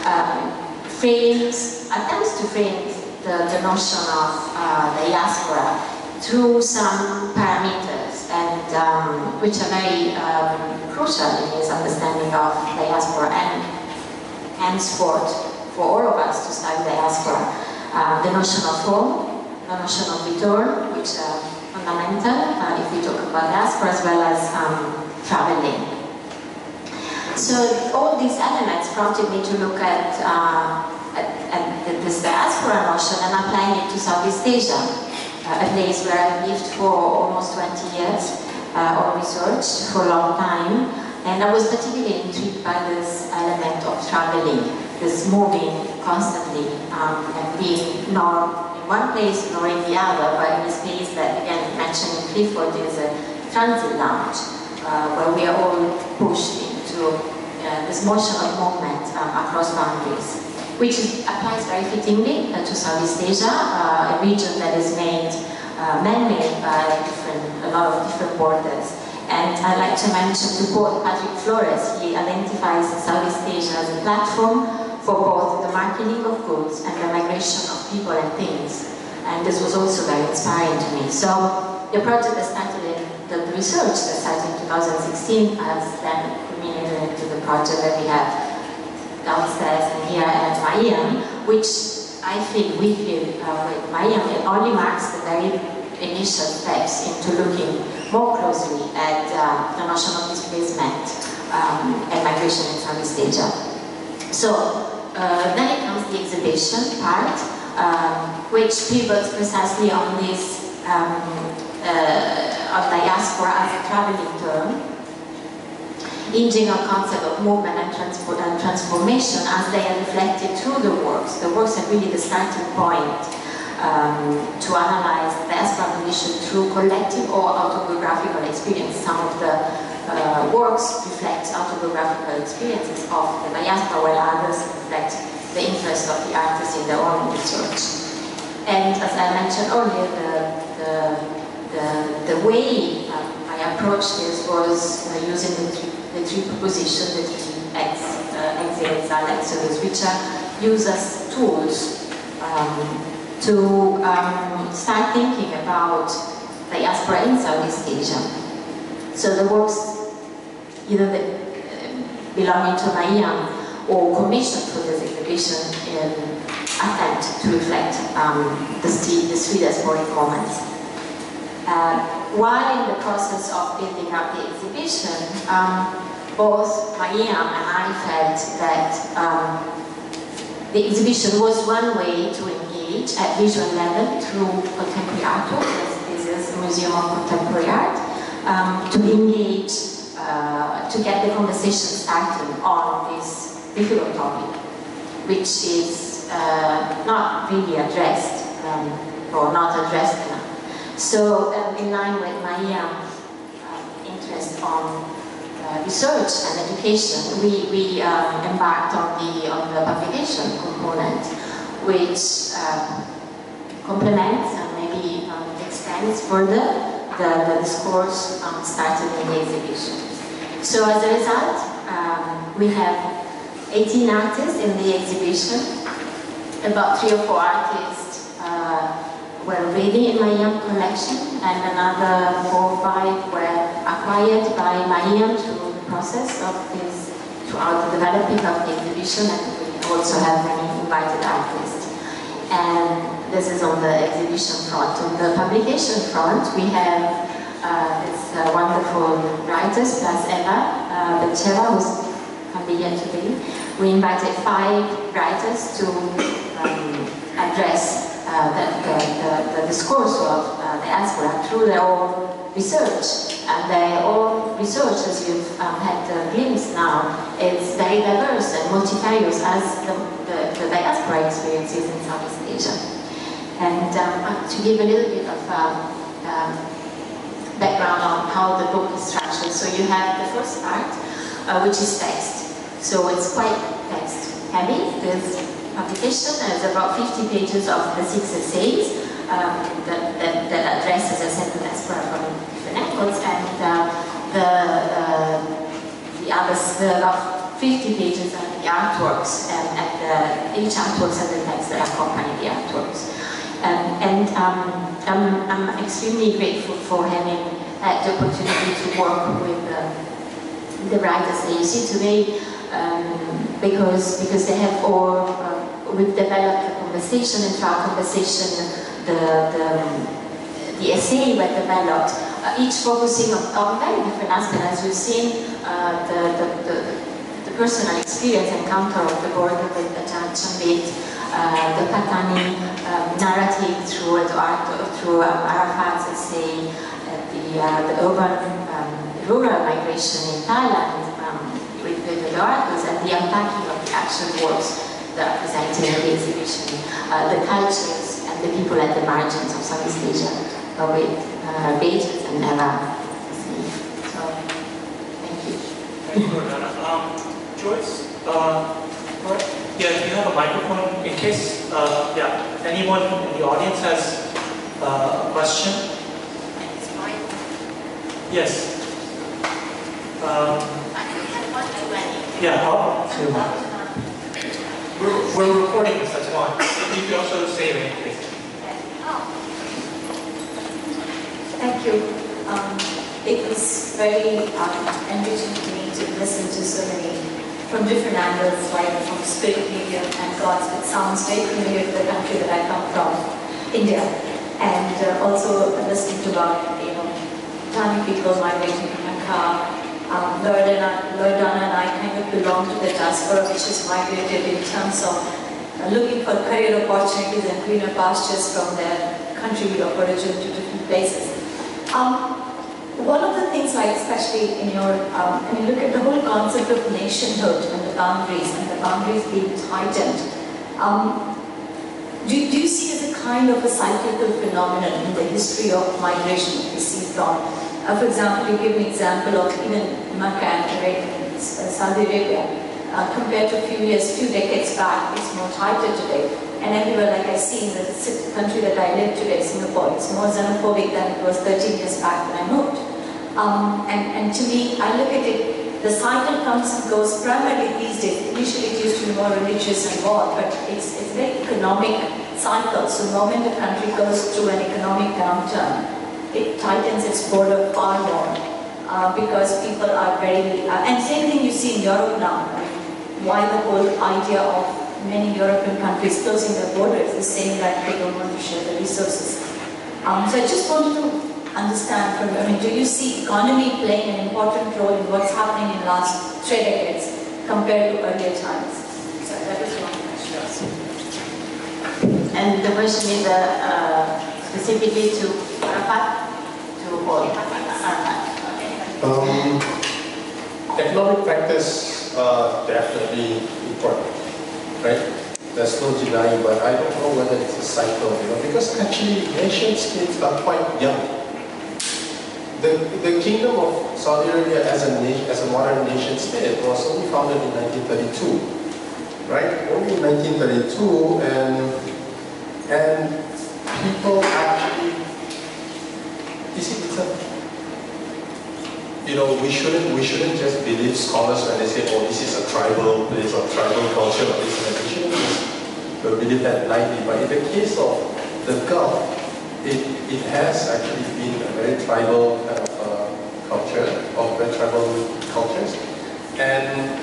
Speaker 1: Attempts to frame the notion of diaspora through some parameters, and which are very crucial in his understanding of diaspora, and henceforth for all of us to study diaspora. The notion of home, the notion of return, which are fundamental if we talk about diaspora, as well as traveling. So all these elements prompted me to look at this diaspora notion and applying it to Southeast Asia, a place where I've lived for almost 20 years, or researched for a long time, and I was particularly intrigued by this element of traveling, this moving constantly, and being not in one place nor in the other, but in the space that, again, mentioned in Clifford is a transit lounge, where we are all pushed into this motion of movement across boundaries, which applies very fittingly to Southeast Asia, a region that is made man-made by a lot of different borders. And I'd like to mention, to quote Patrick Flores, he identifies Southeast Asia as a platform for both the marketing of goods and the migration of people and things. And this was also very inspiring to me. So the project that started in, the research that started in 2016 has then culminated into the project that we have downstairs and here at Mayam, which we feel with Mayam, it only marks the very initial steps into looking more closely at the notion of displacement and migration in Southeast Asia. So then it comes the exhibition part, which pivots precisely on this of diaspora as a traveling term, hinging on concept of movement and transformation as they are reflected through the works. The works are really the starting point to analyze the diaspora condition through collective or autobiographical experience. Some of the works reflect autobiographical experiences of the diaspora, while others reflect the interest of the artists in their own research. And as I mentioned earlier, the way I approached this was using the three propositions, the three exhibits and lectures, which are used as tools to start thinking about diaspora in Southeast Asia. So the works, either belonging to Mayam or commissioned for this exhibition, attempt to reflect the three diasporic moments. While in the process of building up the exhibition, both Mayam and I felt that the exhibition was one way to engage at visual level through contemporary artwork. This is a museum of contemporary art, to engage, to get the conversation started on this difficult topic, which is not really addressed, or not addressed enough. So, in line with my interest on research and education, we embarked on the publication component, which complements and maybe extends further the discourse started in the exhibition. So as a result, we have 18 artists in the exhibition. About 3 or 4 artists were already in Mayam collection, and another 4 or 5 were acquired by Mayam through the process of this, throughout the developing of the exhibition, and we also have many invited artists. And this is on the exhibition front. On the publication front, we have this wonderful writers, plus Eva Belcheva, who's can be here today. We invited 5 writers to address the discourse of diaspora through their own research. And their own research, as you've had a glimpse now, is very diverse and multifarious as the diaspora experiences in Southeast Asia. And to give a little bit of background on how the book is structured. So you have the first part, which is text. So it's quite text heavy. This publication is about 50 pages of the 6 essays that address, as I said, the diaspora from different angles, and the others, about 50 pages of the artworks, and each artwork has the text that accompany the artworks. I'm extremely grateful for having had the opportunity to work with the writers that you see today, because they have all, we've developed a conversation, and through our conversation, the essay were developed, each focusing on very different aspects. As we've seen, the personal experience encounter of the border with the Janjaweed, the Patani narrative through Arafat's essay, the urban rural migration in Thailand with the articles, and the unpacking of the action works that are presented in the exhibition, the cultures and the people at the margins of Southeast Asia with Beijing and Nara. So, thank you.
Speaker 2: Thank you, Gordana. Joyce, yeah, do you have a microphone in case, anyone in the audience has a question? Yes. Yeah, we're recording this, that's why. You can also say anything.
Speaker 9: Thank you. It was very enriching to me to listen to so many from different angles, like from spirit medium and gods, which sounds very familiar to the country that I come from, India. And also listening to about, Thani people migrating to Mecca. Loredana and I kind of belong to the diaspora which has migrated in terms of looking for career opportunities and greener pastures from their country of origin to different places. One of the things, like especially in your, when you look at the whole concept of nationhood and the boundaries being tightened, do you see as a kind of a cyclical phenomenon in the history of migration we see from? For example, you give an example of even Mecca and Saudi Arabia, compared to few decades back, it's more tighter today. And everywhere, like I see in the country that I live today, Singapore, it's more xenophobic than it was 13 years back when I moved. And to me, I look at it, the cycle comes and goes primarily these days. Initially it used to be more religious and war, but it's a very economic cycle. So the moment a country goes through an economic downturn, it tightens its border far more because people are very, and same thing you see in Europe now. Why the whole idea of many European countries closing their borders is saying that they don't want to share the resources. So I just wanted to understand from you, do you see economy playing an important role in what's happening in the last 3 decades compared to earlier times? So that is one question.
Speaker 1: And the question is specifically to Arafat, to all Arafat.
Speaker 7: Economic factors are definitely important, right? There's no denying, but I don't know whether it's a cycle, because actually nation states are quite young. The Kingdom of Saudi Arabia as a modern nation state was only founded in 1932, right? Only in 1932, and people actually, we shouldn't just believe scholars when they say, oh, this is a tribal place or tribal culture or this and that. We shouldn't just believe that lightly. But in the case of the Gulf, it has actually been a very tribal kind of culture, of very tribal cultures. And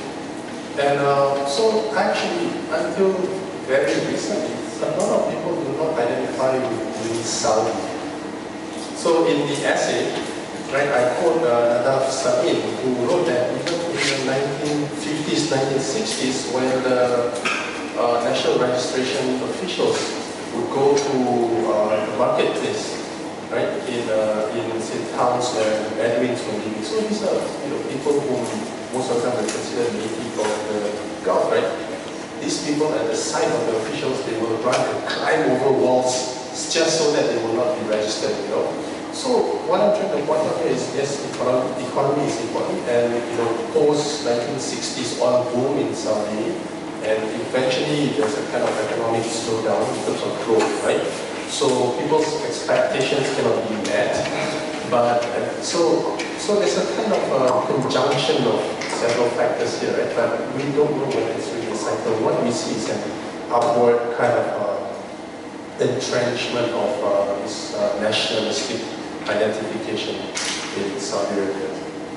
Speaker 7: so actually, until very recently, a lot of people do not identify with Saudi. So in the essay, right, I quote Nadav Samin, who wrote that even in the 1950s, 1960s, when the national registration officials would go to the marketplace, right, in say, towns where the Bedouins were living. So these are people whom most of them were considered native of the Gulf, right? These people at the sight of the officials, they will run and climb over walls just so that they will not be registered, So what I'm trying to point out here is, yes, economy is important, and post-1960s oil boom in Saudi, and eventually there's a kind of economic slowdown in terms of growth, right? So people's expectations cannot be met, but so there's a kind of conjunction of several factors here, right? But we don't know whether it's really a cycle. What we see is an upward kind of entrenchment of this nationalistic identification in Saudi Arabia.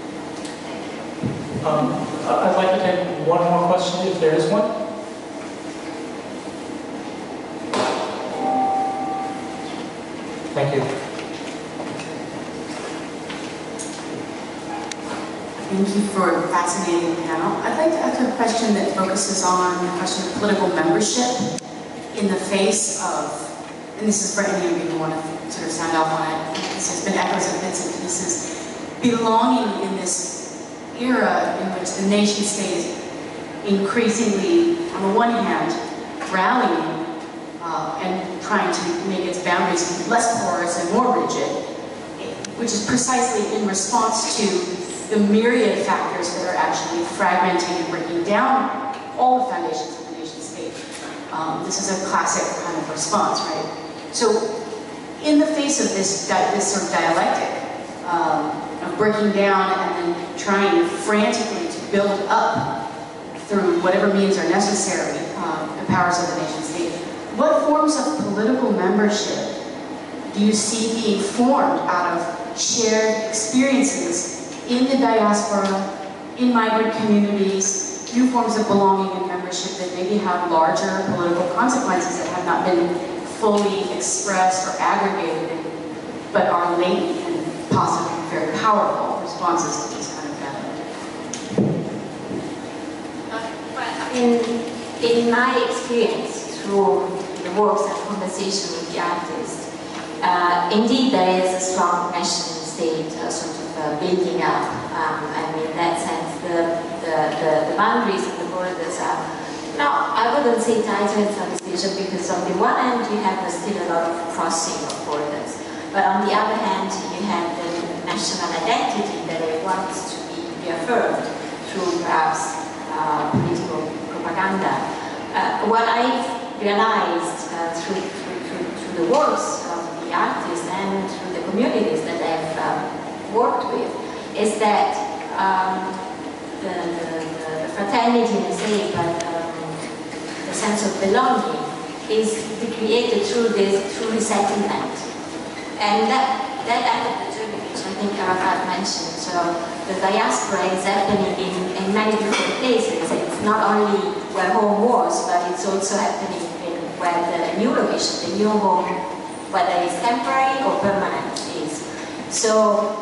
Speaker 2: I'd like to take one more question if there is one. Thank you.
Speaker 10: Thank you for a fascinating panel. I'd like to ask a question that focuses on the question of political membership in the face of, and this is for any of you who want to sort of sound off on it, there's been echoes of bits and pieces, belonging in this era in which the nation state is increasingly, on the one hand, rallying and trying to make its boundaries less porous and more rigid, which is precisely in response to the myriad factors that are actually fragmenting and breaking down all the foundations of the nation state. This is a classic kind of response, right? So, in the face of this sort of dialectic of breaking down and then trying frantically to build up through whatever means are necessary the powers of the nation state, what forms of political membership do you see being formed out of shared experiences in the diaspora, in migrant communities, new forms of belonging and membership that maybe have larger political consequences that have not been fully expressed or aggregated, but are latent and possibly very powerful responses to these kind of gatherings?
Speaker 1: In my experience through the works and conversation with the artists, indeed there is a strong national state sort of building up, and in that sense the boundaries and the borders are, now I wouldn't say tighter in Southeast Asia, because on the one hand you have still a lot of crossing of borders, but on the other hand you have the national identity that wants to be reaffirmed through perhaps political propaganda. What I've realized through the works of the artists and through the communities that I've worked with is that the fraternity, let's say, but the sense of belonging is created through resettlement, and that end of the journey, which I think Arafat mentioned. So the diaspora is happening in many different places. It's not only where home was, but it's also happening in where the new location, the new home, whether it's temporary or permanent, is. So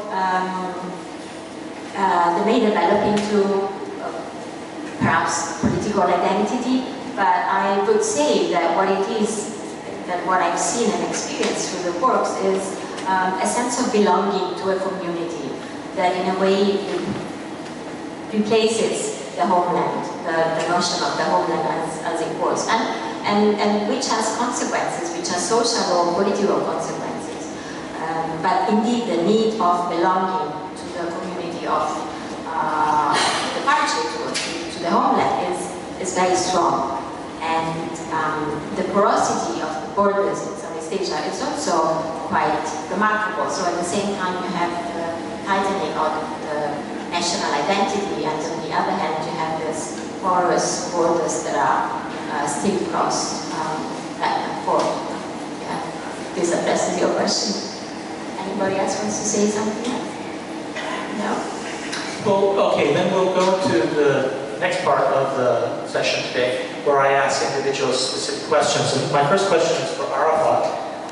Speaker 1: they may develop into perhaps political identity, but I would say that what it is, that what I've seen and experienced through the works is a sense of belonging to a community that in a way replaces the homeland, the notion of the homeland as it was, and which has consequences, which are social or political consequences. But indeed the need of belonging to the community of the country, to the homeland is very strong. And the porosity of the borders in Southeast Asia is also quite remarkable. So at the same time you have the tightening of the national identity, and on the other hand you have this porous borders that are still crossed back and forth. Yeah. This addresses your question. Anybody else wants to say something? No?
Speaker 2: Well, okay, then we'll go to the next part of the session today, where I ask individual specific questions. And my first question is for Arafat.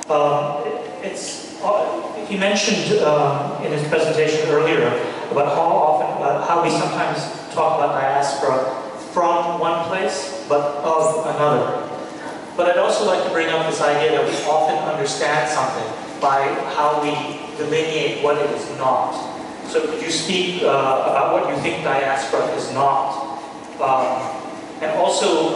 Speaker 2: He mentioned in his presentation earlier about how we sometimes talk about diaspora from one place, but of another. But I'd also like to bring up this idea that we often understand something by how we delineate what it is not. So could you speak about what you think diaspora is not? And also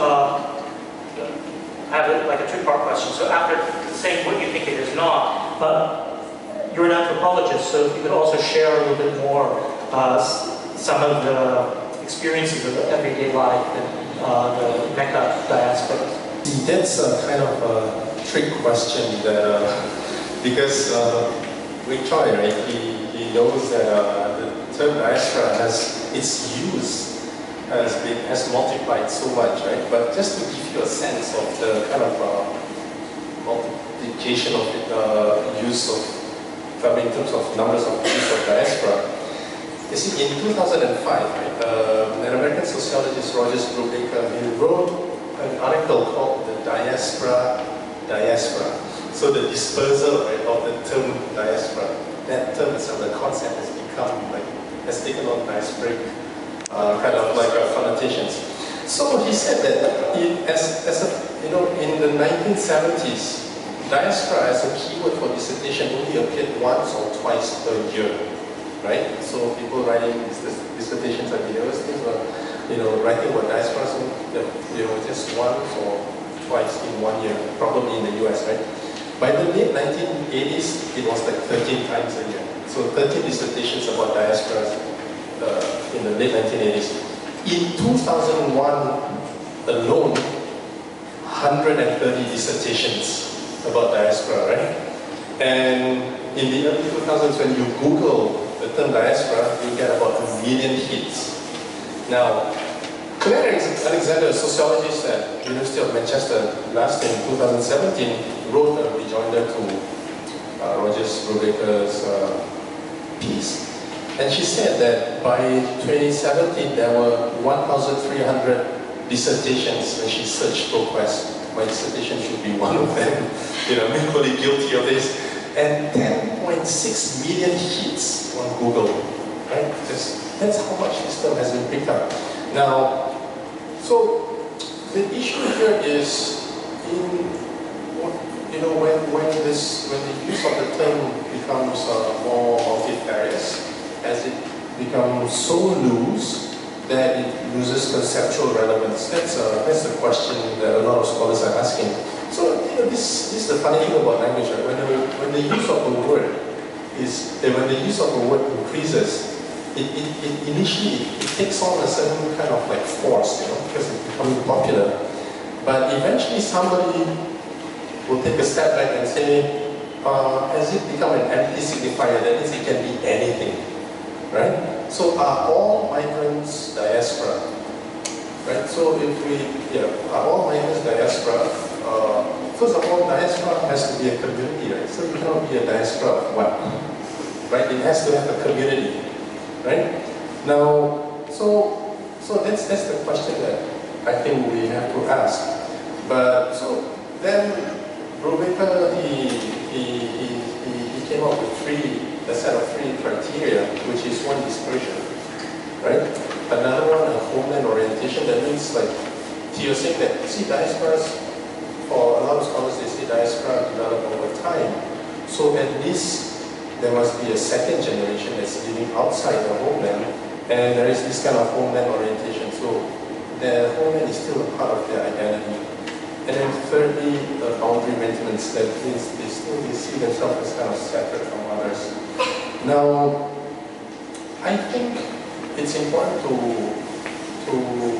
Speaker 2: have it like a two-part question. So after saying what you think it is not, you're an anthropologist, so if you could also share a little bit more some of the experiences of the everyday life in the Mecca diaspora.
Speaker 7: That's a kind of a trick question that, because Rick Choi, right, he knows that the term diaspora has its use has multiplied so much, right? But just to give you a sense of the kind of multiplication of use of, in terms of numbers of use of diaspora, you see, in 2005, right, an American sociologist, Rogers Brubaker, he wrote an article called "The Diaspora." So the dispersal, right, of the term diaspora. That term itself, the concept has become has taken on nice break. Kind of like connotations. So he said that in the 1970s, diaspora as a keyword for dissertation only appeared once or twice per year, right? So people writing dissertations at the universities were, writing about diaspora, so, just once or twice in 1 year, probably in the US, right? By the late 1980s, it was like 13 times a year. So 13 dissertations about diasporas in the late 1980s. In 2001 alone, 130 dissertations about diaspora, right? And in the early 2000s, when you Google the term diaspora, you get about 1 million hits. Now, Claire Alexander, a sociologist at University of Manchester, last in 2017, wrote a rejoinder to Rogers Brubaker's piece. And she said that by 2017, there were 1,300 dissertations when she searched ProQuest. My dissertation should be one of them. I'm equally guilty of this. And 10.6 million hits on Google, right? That's how much this term has been picked up. Now, so the issue here is when the use of the term becomes more multifarious, as it becomes so loose that it loses conceptual relevance. That's the question that a lot of scholars are asking. So this is the funny thing about language, right? When the use of a word increases, it initially takes on a certain kind of like force, because it's becoming popular. But eventually somebody will take a step back and say, has it become an empty signifier? That means it can be anything, right? So are all migrants diaspora? Right? So if are all migrants diaspora? First of all, diaspora has to be a community, right? So you cannot be a diaspora of one, right? It has to have a community, right? Now, so that's the question that I think we have to ask. But so then Brubaker he came up with a set of three criteria, which is one, dispersion, right? Another one, a homeland orientation. That means like you're saying that diasporas, for a lot of scholars, they say diaspora develop over time. So at least there must be a second generation that's living outside the homeland, and there is this kind of homeland orientation. So the homeland is still a part of their identity. And then thirdly, the boundary maintenance. That means they see themselves as kind of separate from others. Now, I think it's important to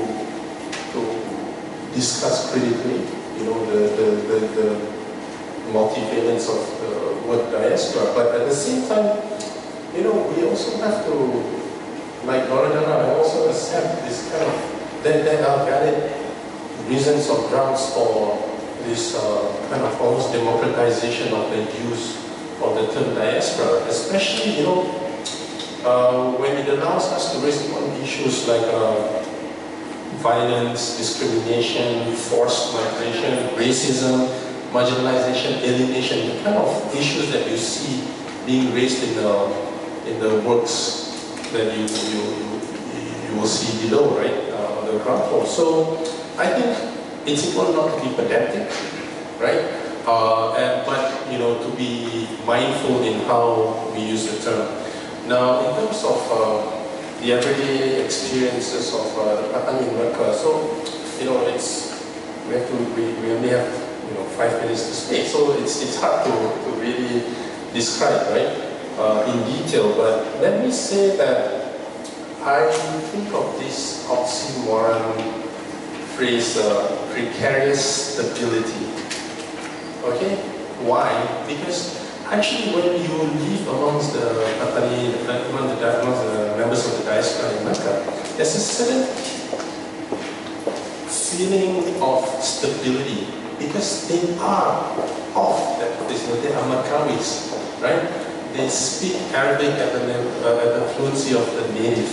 Speaker 7: discuss critically, the multivalence of the word diaspora. But at the same time, we also have to, like Loredana, I also accept this kind of, there are valid reasons or grounds for this kind of almost democratization of the use of the term diaspora, especially, when it allows us to raise on issues like violence, discrimination, forced migration, racism, marginalization, alienation, the kind of issues that you see being raised in the works that you will see below, right, on the ground floor. So I think it's important not to be pedantic, right? But to be mindful in how we use the term. Now, in terms of the everyday experiences of the Patani in Melaka, so we only have 5 minutes to speak, so it's hard to really describe, right, in detail. But let me say that I think of this oxymoron phrase, precarious stability. Okay, why? Because actually, when you live amongst the Patani, amongst the members of the diaspora in Melaka, there's a certain feeling of stability because they are of that place. They are Makawis, right? They speak Arabic at the fluency of the native.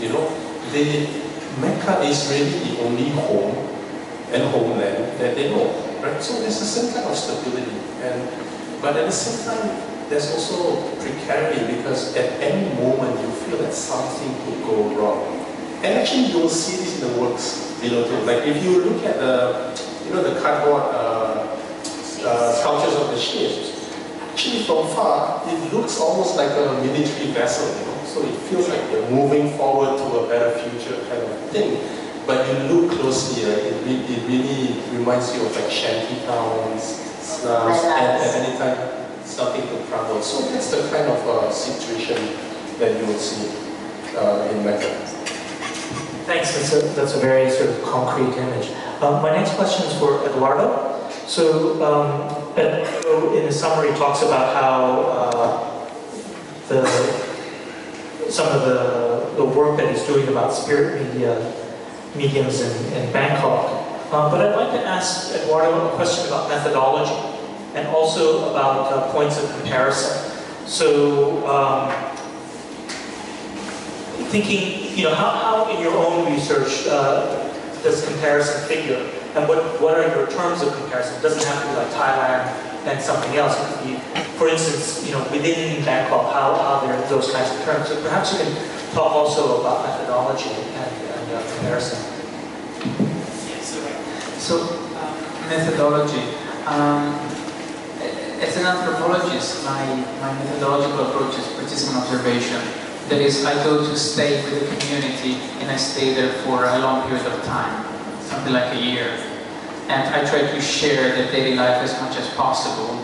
Speaker 7: Mecca is really the only home and homeland that they know, right? So there's a certain kind of stability, but at the same time, there's also precarity because at any moment you feel that something could go wrong. And actually, you'll see this in the works below too. Like if you look at the cardboard sculptures of the ships, actually from far, it looks almost like a military vessel, So it feels like they're moving forward to a better future kind of thing. but you look closely, right, it really reminds you of like shanty towns, slums, and at any time starting to crumble. So that's the kind of situation that you will see in Mecca.
Speaker 2: Thanks, that's a very sort of concrete image. My next question is for Eduardo. So, Eduardo in the summary talks about how some of the work that he's doing about spirit mediums in Bangkok. But I'd like to ask Eduardo a question about methodology and also about points of comparison. So, thinking, how in your own research does comparison figure, and what are your terms of comparison? It doesn't have to be like Thailand and something else. It could be, for instance, within Bangkok, how there are those kinds of terms. So perhaps you can talk also about methodology and comparison.
Speaker 8: So methodology. As an anthropologist, my methodological approach is criticism and observation. That is, I go to stay with the community and I stay there for a long period of time, something like a year. And I try to share the daily life as much as possible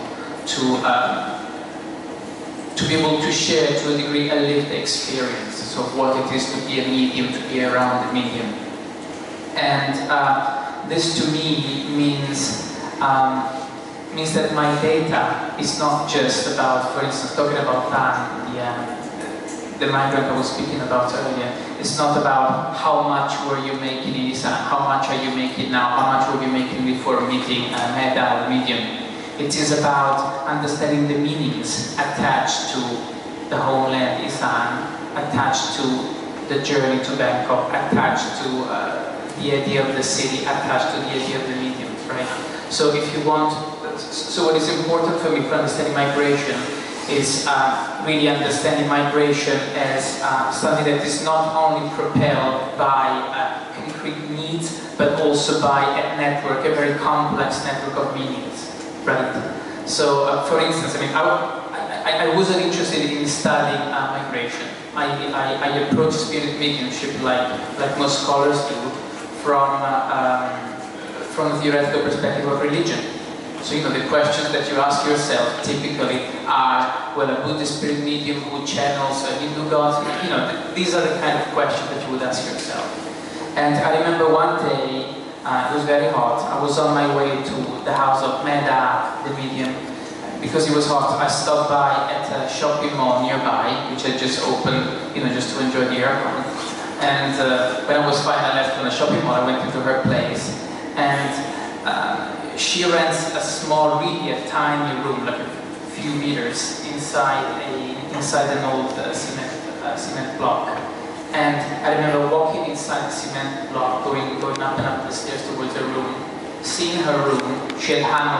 Speaker 8: to be able to share to a degree a lived experience of what it is to be a medium, to be around the medium. And this to me means that my data is not just about, for instance, talking about Tan, the migrant I was speaking about earlier. It's not about how much were you making in Isan, how much are you making now, how much were you making before meeting Meda, the medium. It is about understanding the meanings attached to the homeland Isan, attached to the journey to Bangkok, attached to the idea of the city, attached to the idea of the mediums, right? So if you want, so what is important for me for understanding migration is really understanding migration as something that is not only propelled by concrete needs, but also by a network, a very complex network of meanings, right? So, for instance, I mean, I wasn't interested in studying migration. I approach spirit mediumship like most scholars do from a theoretical perspective of religion. So, the questions that you ask yourself typically are, well, a Buddhist spirit medium who channels Hindu gods, these are the kind of questions that you would ask yourself. And I remember one day, it was very hot, I was on my way to the house of Meda, the medium. Because it was hot, I stopped by at a shopping mall nearby, which had just opened, just to enjoy the aircon. And when I was finally left from the shopping mall, I went into her place. And she rents a small, really a tiny room, like a few meters inside an old cement block. And I remember walking inside the cement block, going up and up the stairs towards her room, seeing her room. She had hung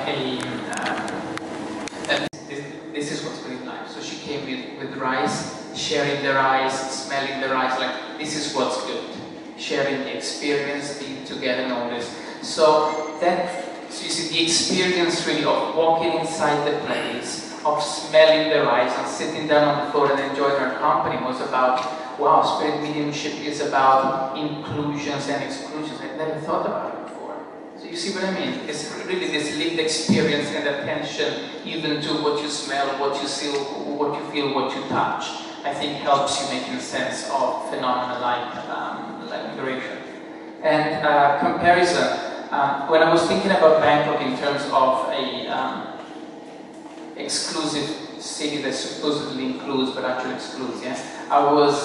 Speaker 8: like this is what's good in life. So she came with rice, sharing the rice, smelling the rice, like this is what's good. Sharing the experience, being together and all this. So you see the experience really of walking inside the place, of smelling the rice and sitting down on the floor and enjoying her company was about, wow, spirit mediumship is about inclusions and exclusions. I'd never thought about it before. So you see what I mean? It's really this lived experience and attention even to what you smell, what you see, what you feel, what you touch. I think helps you making sense of phenomena like migration. And comparison. When I was thinking about Bangkok in terms of a exclusive city that supposedly includes but actually excludes, yeah, I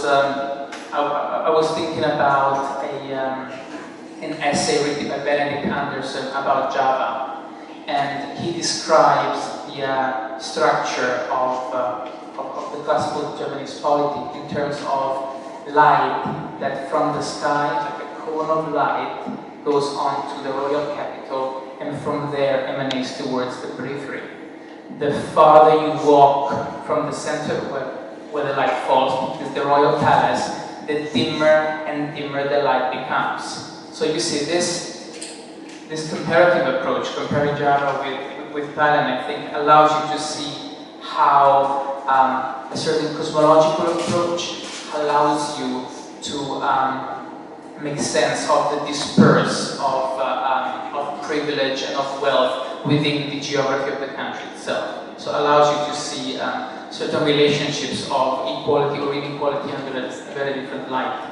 Speaker 8: was thinking about an essay written by Benedict Anderson about Java, and he describes the structure of the classical Japanese polity in terms of light that from the sky, like a cone of light, goes on to the royal capital and from there emanates towards the periphery. The farther you walk from the center where the light falls, because the royal palace, the dimmer and dimmer the light becomes. So you see this comparative approach, comparing Java with Thailand, I think allows you to see how a certain cosmological approach allows you to make sense of the disperse of privilege and of wealth within the geography of the country itself. So it allows you to see certain relationships of equality or inequality under a very different light.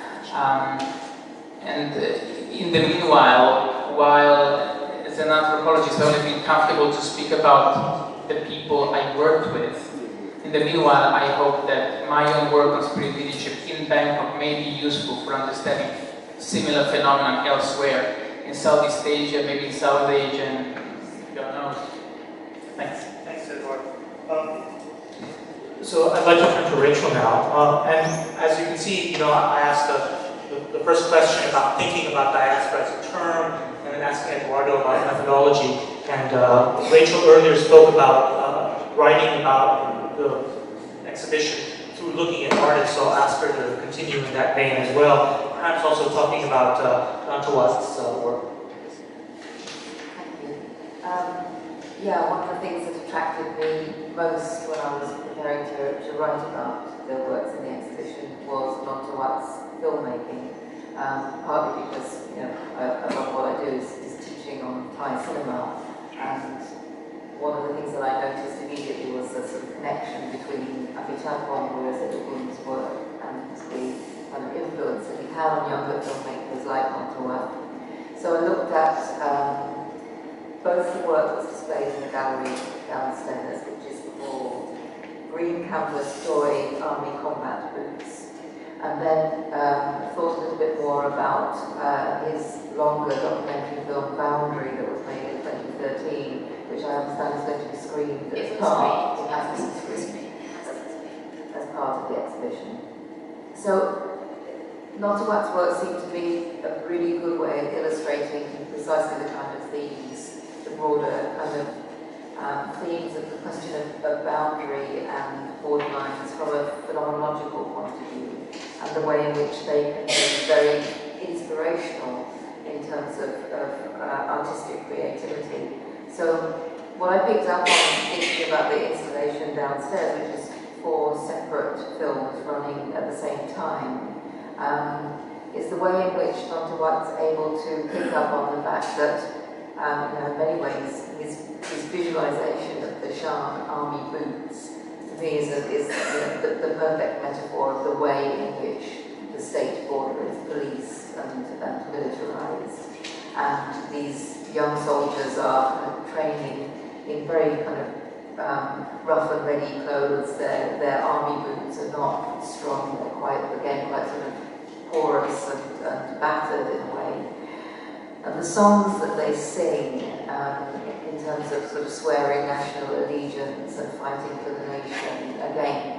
Speaker 8: In the meanwhile, while as an anthropologist I only feel comfortable to speak about the people I worked with, in the meanwhile I hope that my own work on spirit leadership in Bangkok may be useful for understanding similar phenomena elsewhere, in Southeast Asia, maybe in South Asia, and God knows. Thanks.
Speaker 2: Thanks, Edward. So I'd like to turn to Rachel now. And as you can see, I asked the first question about thinking about diaspora as a term, and then asking Eduardo about methodology. And Rachel earlier spoke about writing about the exhibition through looking at artists, so I'll ask her to continue in that vein as well. Perhaps also talking about Dantawat's work.
Speaker 6: Thank you. Yeah, one of the things that attracted me most when I was preparing to write about the works in the exhibition was Dantawat's filmmaking. Partly because a lot of what I do is teaching on Thai cinema, and one of the things that I noticed immediately was the sort of connection between Apichatpong, Weerasethukun's work, and the kind of influence that he had on younger filmmakers like Dantawat. So I looked at both the work that's displayed in the gallery downstairs, which is called Green Canvas Toy Army Combat Boots, and then thought a little bit more about his longer documentary film Boundary that was made in 2013, which I understand is going to be screened as part of the exhibition. So Dantawat's work seemed to be a really good way of illustrating precisely the kind of themes, the broader kind of themes of the question of boundary and borderlines from a phenomenological point of view, and the way in which they can be very inspirational in terms of artistic creativity. So what I picked up on thinking about the installation downstairs, which is 4 separate films running at the same time, is the way in which Dantawat's able to pick up on the fact that, in many ways, his visualization of the Shan army boots, to me, is the perfect metaphor of the way in which the state border is policed and militarized. And these young soldiers are kind of training in very kind of rough and ready clothes. Their army boots are not strong, they're quite sort of porous and battered in a way. And the songs that they sing in terms of sort of swearing national allegiance and fighting for the nation, again,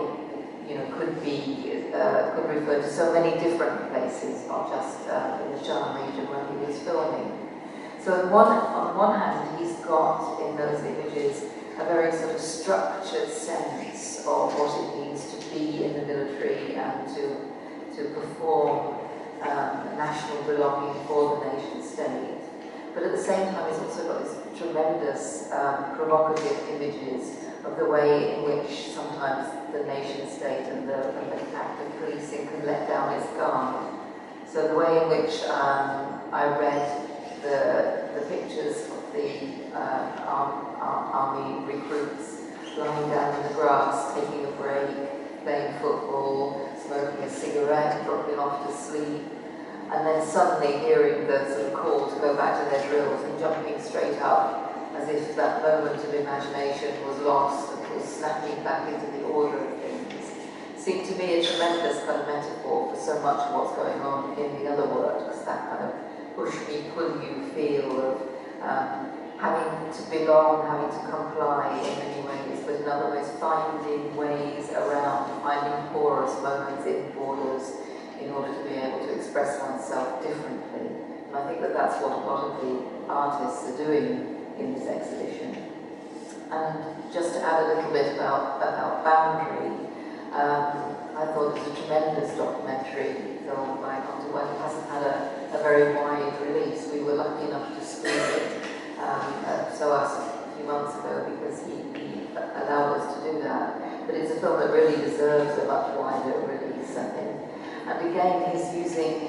Speaker 6: could refer to so many different places, not just in the Shan region where he was filming. So on one hand, he's got in those images a very sort of structured sense of what it means to be in the military and to perform national belonging for the nation state. But at the same time, he's also got these tremendous provocative images of the way in which sometimes the nation state and the act of policing can let down its guard. So the way in which I read the pictures of the army recruits lying down in the grass, taking a break, playing football, smoking a cigarette, dropping off to sleep, and then suddenly hearing the sort of call to go back to their drills and jumping straight up as if that moment of imagination was lost and was snapping back into the order of things, seemed to me a tremendous kind of metaphor for so much of what's going on in the other works, that kind of push-me, pull-you feel of having to belong, having to comply in many ways, but in other ways finding ways around, finding porous moments in borders in order to be able to express oneself differently. And I think that that's what a lot of the artists are doing in this exhibition. And just to add a little bit about Boundary, I thought it was a tremendous documentary film by Dantawat. It hasn't had a very wide release. We were lucky enough to screen it at SOAS a few months ago because he allowed us to do that. But it's a film that really deserves a much wider release, I think. And again, he's using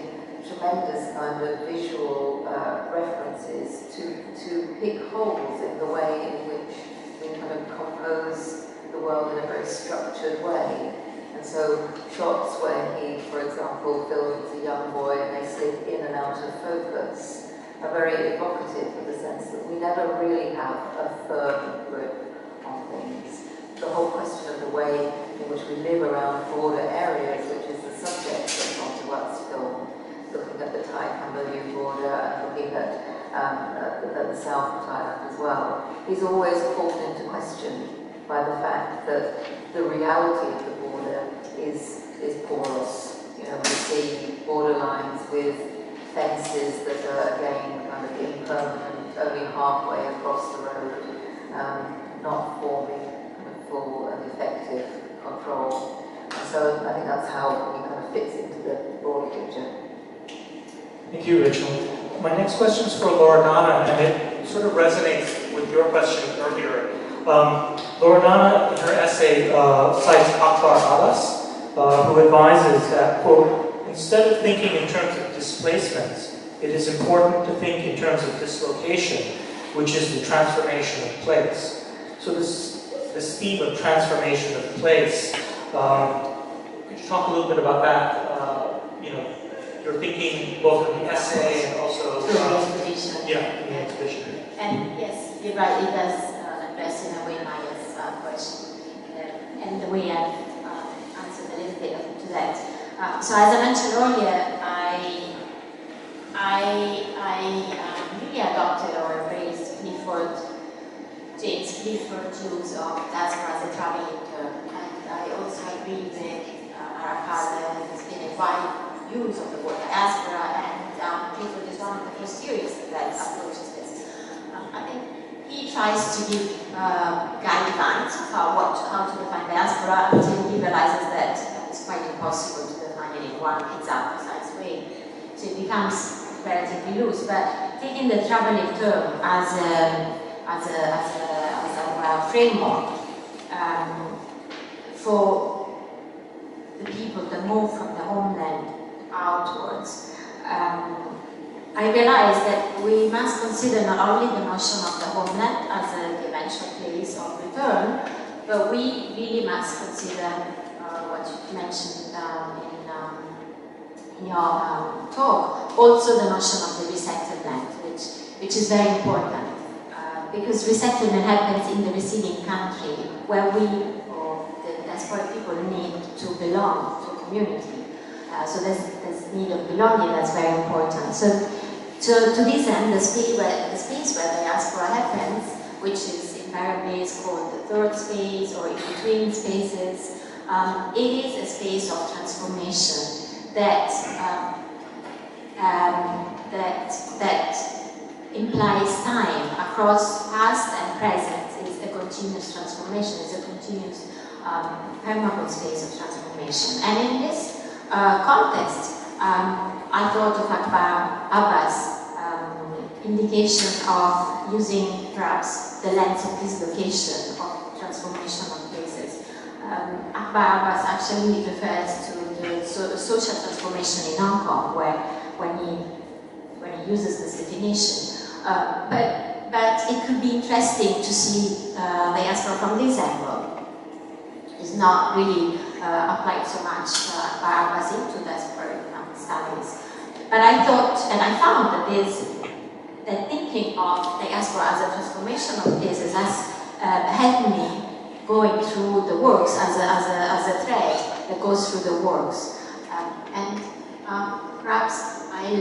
Speaker 6: tremendous kind of visual references to pick holes in the way in which we kind of compose the world in a very structured way. And so shots where he, for example, films a young boy and they slip in and out of focus are very evocative in the sense that we never really have a firm grip on things. The whole question of the way in which we live around border areas, which is the subject of Montewart's film, looking at the Thai-Cambodian border and looking at the south of Thailand as well, is always called into question by the fact that the reality of the border is porous. You know, we see border lines with fences that are again kind of impermanent, only halfway across the road, not forming kind of full and effective control. And so I think that's how it kind of fits into the broader picture.
Speaker 2: Thank you, Rachel. My next question is for Loredana, and it sort of resonates with your question earlier. Loredana, in her essay, cites Akbar Abbas, who advises that, quote, instead of thinking in terms of displacements, it is important to think in terms of dislocation, which is the transformation of place. So this theme of transformation of place, could you talk a little bit about that? You know, you're thinking both in the essay and also
Speaker 1: in the exhibition.
Speaker 2: Yeah, in the exhibition.
Speaker 1: And yes, you're right, it does address in a way Maya's question, and the way I've answered a little bit to that. So as I mentioned earlier, I really adopted or embraced James Clifford's use of diaspora as a traveling term, and I also agree with Arakawa that there's been a wide use of the word diaspora, and Clifford is one of the first theorists that approaches this. I think he tries to give guidelines of how to define diaspora until he realizes that it's quite impossible to define it in one exact, precise way. So it becomes relatively loose. But taking the traveling term as a framework for the people that move from the homeland outwards, I realized that we must consider not only the notion of the homeland as a eventual place of return, but we really must consider what you mentioned in your talk, also the notion of the resettlement, which is very important, because resettlement happens in the receiving country, where we, or the diaspora people, need to belong to a community. So there's need of belonging that's very important. So to this end, the space where diaspora happens, which is invariably called the third space or in between spaces, it is a space of transformation that implies time across past and present. It's a continuous transformation. It's a continuous permanent space of transformation. And in this context, I thought of Akbar Abbas' indication of using perhaps the lens of dislocation, of transformation of places. Akbar Abbas actually refers to the social transformation in Hong Kong, where when he uses this definition. But it could be interesting to see diaspora from this angle. It's not really applied so much by Abbas into diaspora studies. But I thought, and I found that thinking of diaspora as a transformation of places has helped me going through the works as a thread that goes through the works. And perhaps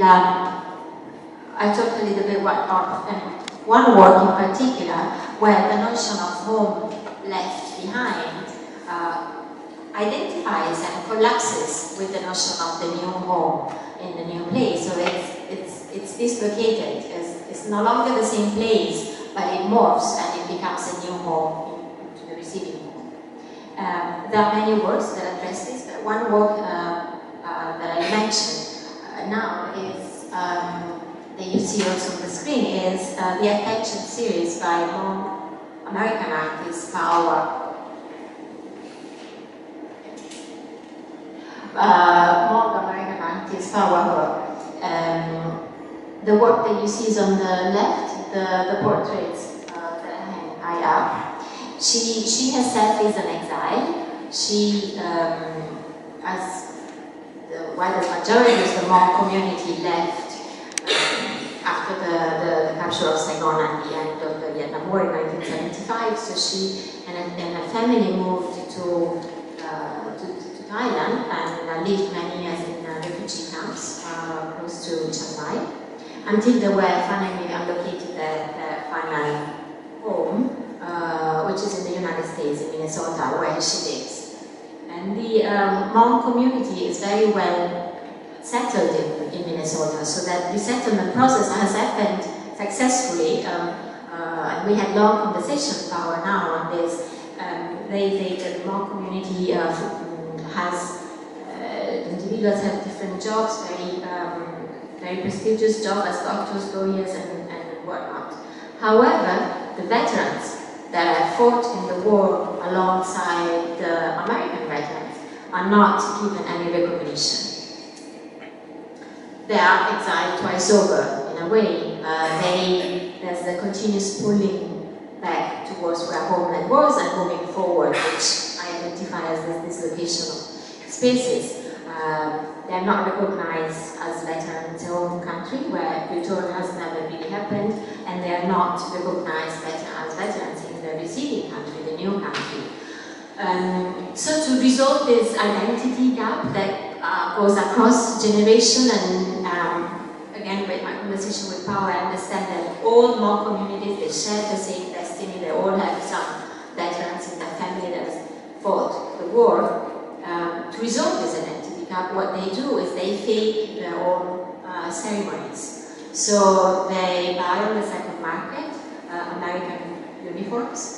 Speaker 1: I'll talk a little bit about one work in particular where the notion of home left behind identifies and collapses with the notion of the new home in the new place. So it's dislocated. It's no longer the same place, but it morphs and it becomes a new home into the receiving home. There are many works that address this, but one work that I mentioned now is that you see also on the screen is the Attention series by American artist Paola. American artist Paola. The work that you see is on the left, the portraits that hang high up. She herself is an exile. She, as the widest majority of the Hmong community left after the capture of Saigon at the end of the Vietnam War in 1975, so she and her family moved to Thailand and lived many years in refugee camps close to Chiang Mai, until they were finally allocated their final home, which is in the United States, in Minnesota, where she lives. And the Hmong community is very well settled in Minnesota, so that the settlement process has happened successfully. And we had long conversation power now on this. The Hmong community has individuals have different jobs, very prestigious jobs as doctors, lawyers, and whatnot. However, the veterans that have fought in the war alongside the American veterans are not given any recognition. They are exiled twice over, in a way. There's a continuous pulling back towards where homeland was and moving forward, which I identify as this dislocation of spaces. They are not recognized as veterans in their own country, where return has never really happened, and they are not recognized as veterans in the receiving country, the new country. So to resolve this identity gap that goes across generation, and again with my conversation with Power, I understand that all Hmong communities, they share the same destiny, they all have some veterans in their family that fought the war. To resolve this identity gap, what they do is they fake their own ceremonies. So they buy on the second market American uniforms.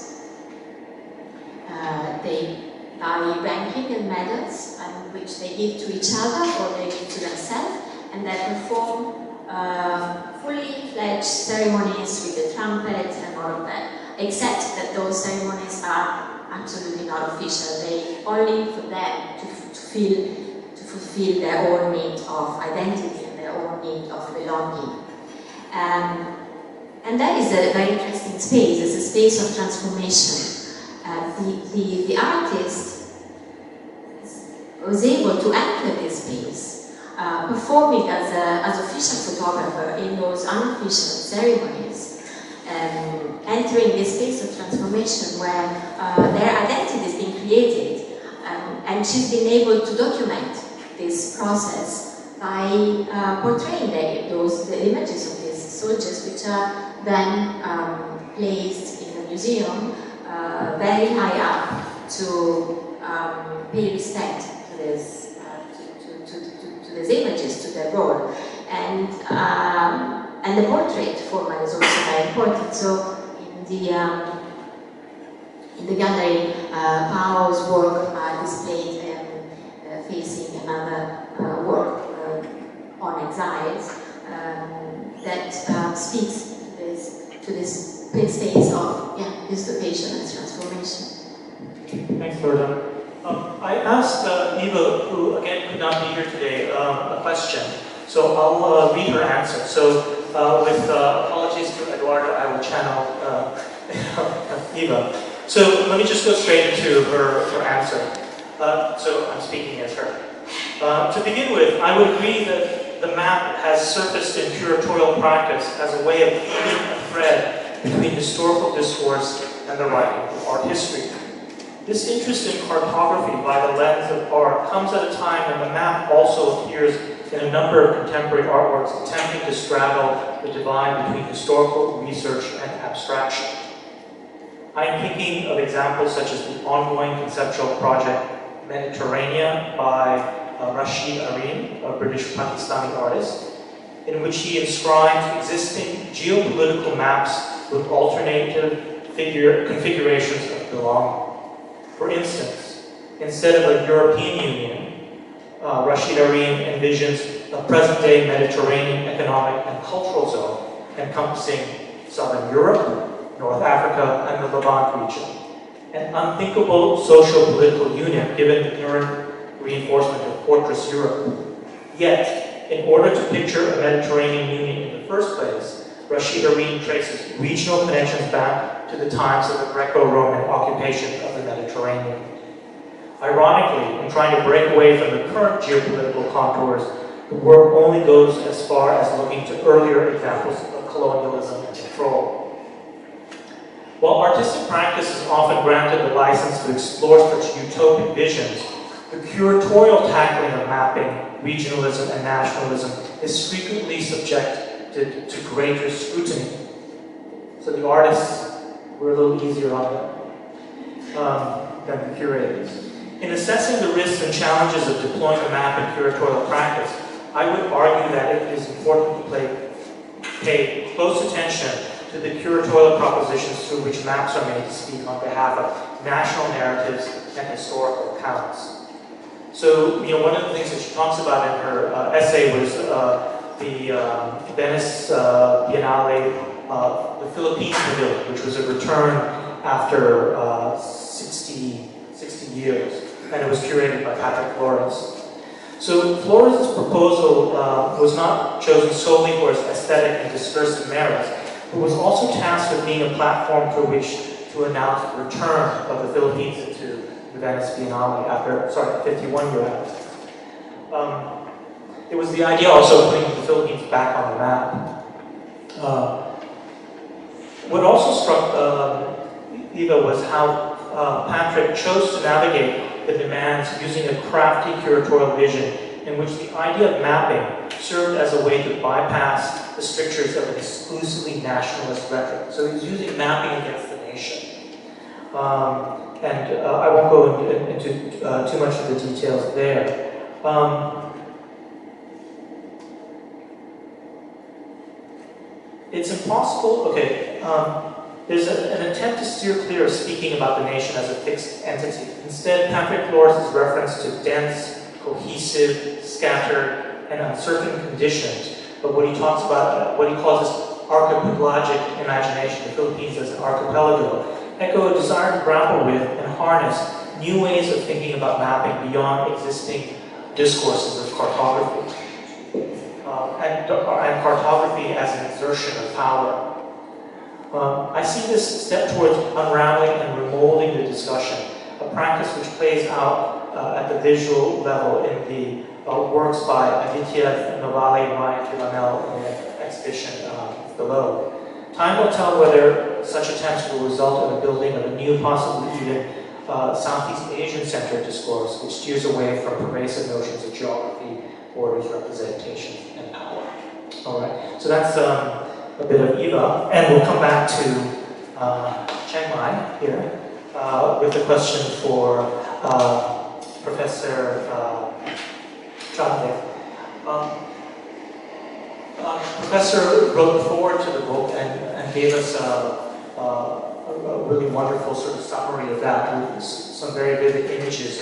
Speaker 1: They buy ranking and medals, which they give to each other or they give to themselves, and they perform fully fledged ceremonies with the trumpet and all of that, except that those ceremonies are absolutely not official. They only for them to fulfill their own need of identity and their own need of belonging. And that is a very interesting space. It's a space of transformation. The artist was able to enter this space, performing as official photographer in those unofficial ceremonies, entering this space of transformation where their identity is being created, and she's been able to document this process by portraying the images of these soldiers, which are then placed in the museum very high up to pay respect to these images, to their role, and the portrait format is also very important. So in the gallery, Pao's work are displayed facing another work on exiles that speaks to this space of dislocation and transformation.
Speaker 2: Thanks, Loredana. I asked Eva, who again could not be here today, a question. So I'll read her answer. So with apologies to Eduardo, I will channel Eva. So let me just go straight into her answer. So I'm speaking as her. To begin with, I would agree that the map has surfaced in curatorial practice as a way of weaving a thread between historical discourse and the writing of art history. This interest in cartography by the lens of art comes at a time when the map also appears in a number of contemporary artworks attempting to straddle the divide between historical research and abstraction. I am thinking of examples such as the ongoing conceptual project Mediterranean by Rashid Arim, a British Pakistani artist, in which he inscribed existing geopolitical maps with alternative configurations of belonging. For instance, instead of a European Union, Rashid Arim envisions a present-day Mediterranean economic and cultural zone encompassing Southern Europe, North Africa, and the Levant region. An unthinkable social-political union given the current reinforcement of Fortress Europe. Yet, in order to picture a Mediterranean Union in the first place, Rashid Amin traces regional connections back to the times of the Greco-Roman occupation of the Mediterranean. Ironically, in trying to break away from the current geopolitical contours, the work only goes as far as looking to earlier examples of colonialism and control. While artistic practice is often granted the license to explore such utopic visions, the curatorial tackling of mapping, regionalism, and nationalism is frequently subjected to greater scrutiny. So the artists were a little easier on them than the curators. In assessing the risks and challenges of deploying a map in curatorial practice, I would argue that it is important to pay close attention to the curatorial propositions through which maps are made to speak on behalf of national narratives and historical accounts. So, one of the things that she talks about in her essay was the Venice Biennale, the Philippines Pavilion, which was a return after 60 years, and it was curated by Patrick Flores. So Flores' proposal was not chosen solely for its aesthetic and discursive merits, but was also tasked with being a platform through which to announce the return of the Philippines into the Venice Biennale after, 51-year after. It was the idea also of putting the Philippines back on the map. What also struck Eva was how Patrick chose to navigate the demands using a crafty curatorial vision in which the idea of mapping served as a way to bypass the strictures of an exclusively nationalist rhetoric. So he was using mapping against the nation. I won't go into too much of the details there. It's impossible, there's an attempt to steer clear of speaking about the nation as a fixed entity. Instead, Patrick Flores' reference to dense, cohesive, scattered, and uncertain conditions, but what he talks about, what he calls this archipelagic imagination, the Philippines as an archipelago, echo a desire to grapple with and harness new ways of thinking about mapping beyond existing discourses of cartography. And cartography as an exertion of power. I see this step towards unraveling and remolding the discussion, a practice which plays out at the visual level in the works by Aditya Novali and Ryan Killamel in the exhibition below. Time will tell whether such attempts will result in the building of a new, possibly even Southeast Asian-centered discourse, which steers away from pervasive notions of geography, borders, representation, and power. All right, so that's a bit of Eva, and we'll come back to Chiang Mai here with a question for Professor Chandek. Professor wrote forward to the book and gave us a really wonderful sort of summary of that, with some very vivid images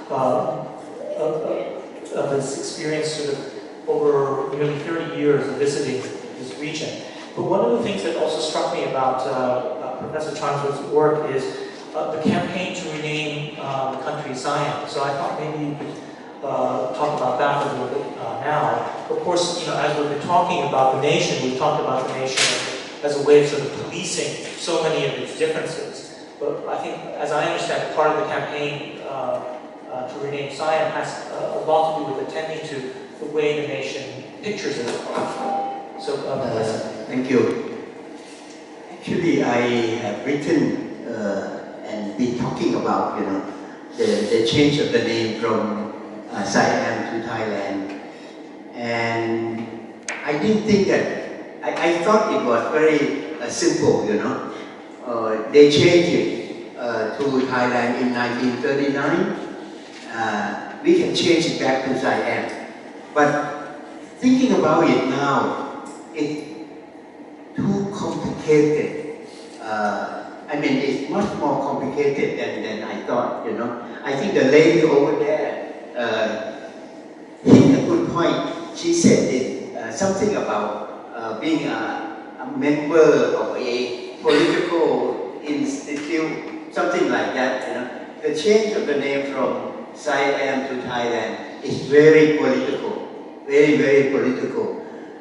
Speaker 2: of this experience sort of over nearly 30 years of visiting this region. But one of the things that also struck me about Professor Chandra's work is the campaign to rename the country Siam. So I thought maybe you could talk about that a little bit now. Of course, as we've been talking about the nation, we've talked about the nation as a way of sort of policing so many of its differences. But I think, as I understand, part of the campaign to rename Siam has a lot to do with attending to the way the nation pictures it. So,
Speaker 5: thank you. Actually, I have written and been talking about, the change of the name from Siam to Thailand, and I didn't think that. I thought it was very simple, They changed it to Thailand in 1939. We can change it back to Siam, but thinking about it now, it's too complicated. It's much more complicated than I thought, I think the lady over there hit a good point. She said something about being a member of a political institute, something like that, The change of the name from Siam to Thailand is very political. very, very political.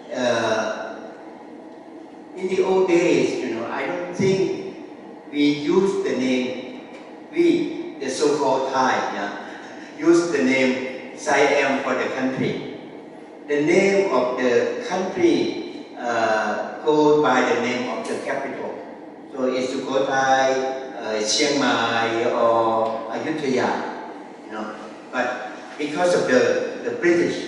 Speaker 5: In the old days, I don't think we used the name, the so-called Thai, used the name Siam for the country. The name of the country goes by the name of the capital. So it's Sukhothai, Chiang Mai, or Ayutthaya. But because of the British,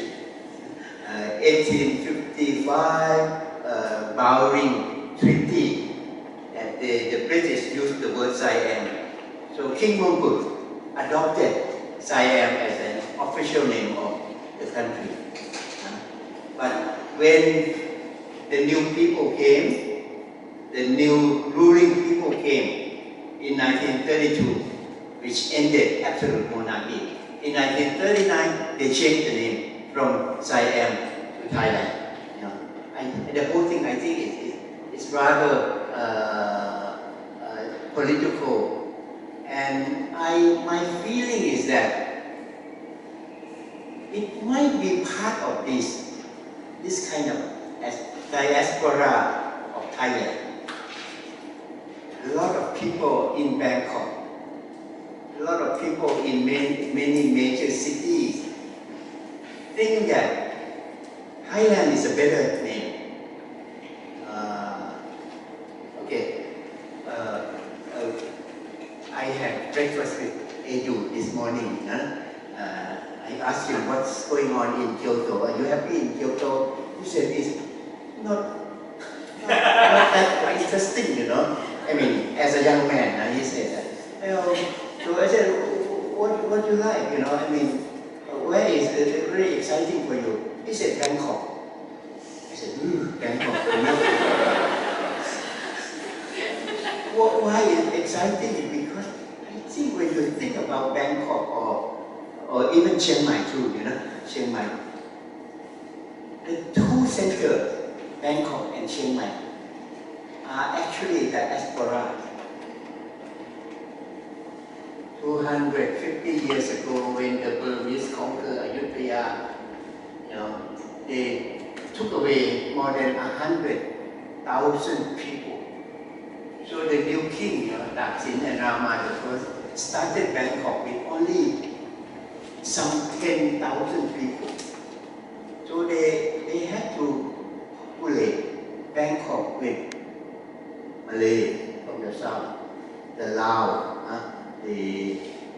Speaker 5: 1855 Bowring Treaty, and the British used the word Siam. So King Mongkut adopted Siam as an official name of the country. But when the new people came, the new ruling people came in 1932, which ended absolute monarchy. In 1939, they changed the name from Siam to Thailand. The whole thing, I think, is rather political. And my feeling is that it might be part of this kind of diaspora of Thailand. A lot of people in Bangkok, a lot of people in many major cities think that Thailand is a better name. I had breakfast with Edu this morning. I asked him what's going on in Kyoto. Are you happy in Kyoto? He said it's not that interesting, I mean, as a young man, he said that. So I said, what do you like? I mean, where is it really exciting for you? He said Bangkok. I said, Bangkok. Why is it exciting? Because I think when you think about Bangkok or even Chiang Mai too, Chiang Mai, the two centers, Bangkok and Chiang Mai, are actually diaspora. 250 years ago, when the Burmese conquered Ayutthaya, they took away more than 100,000 people. So the new king, Thaksin and Rama I started Bangkok with only some 10,000 people. So they had to populate Bangkok with Malay from the south, the Lao, the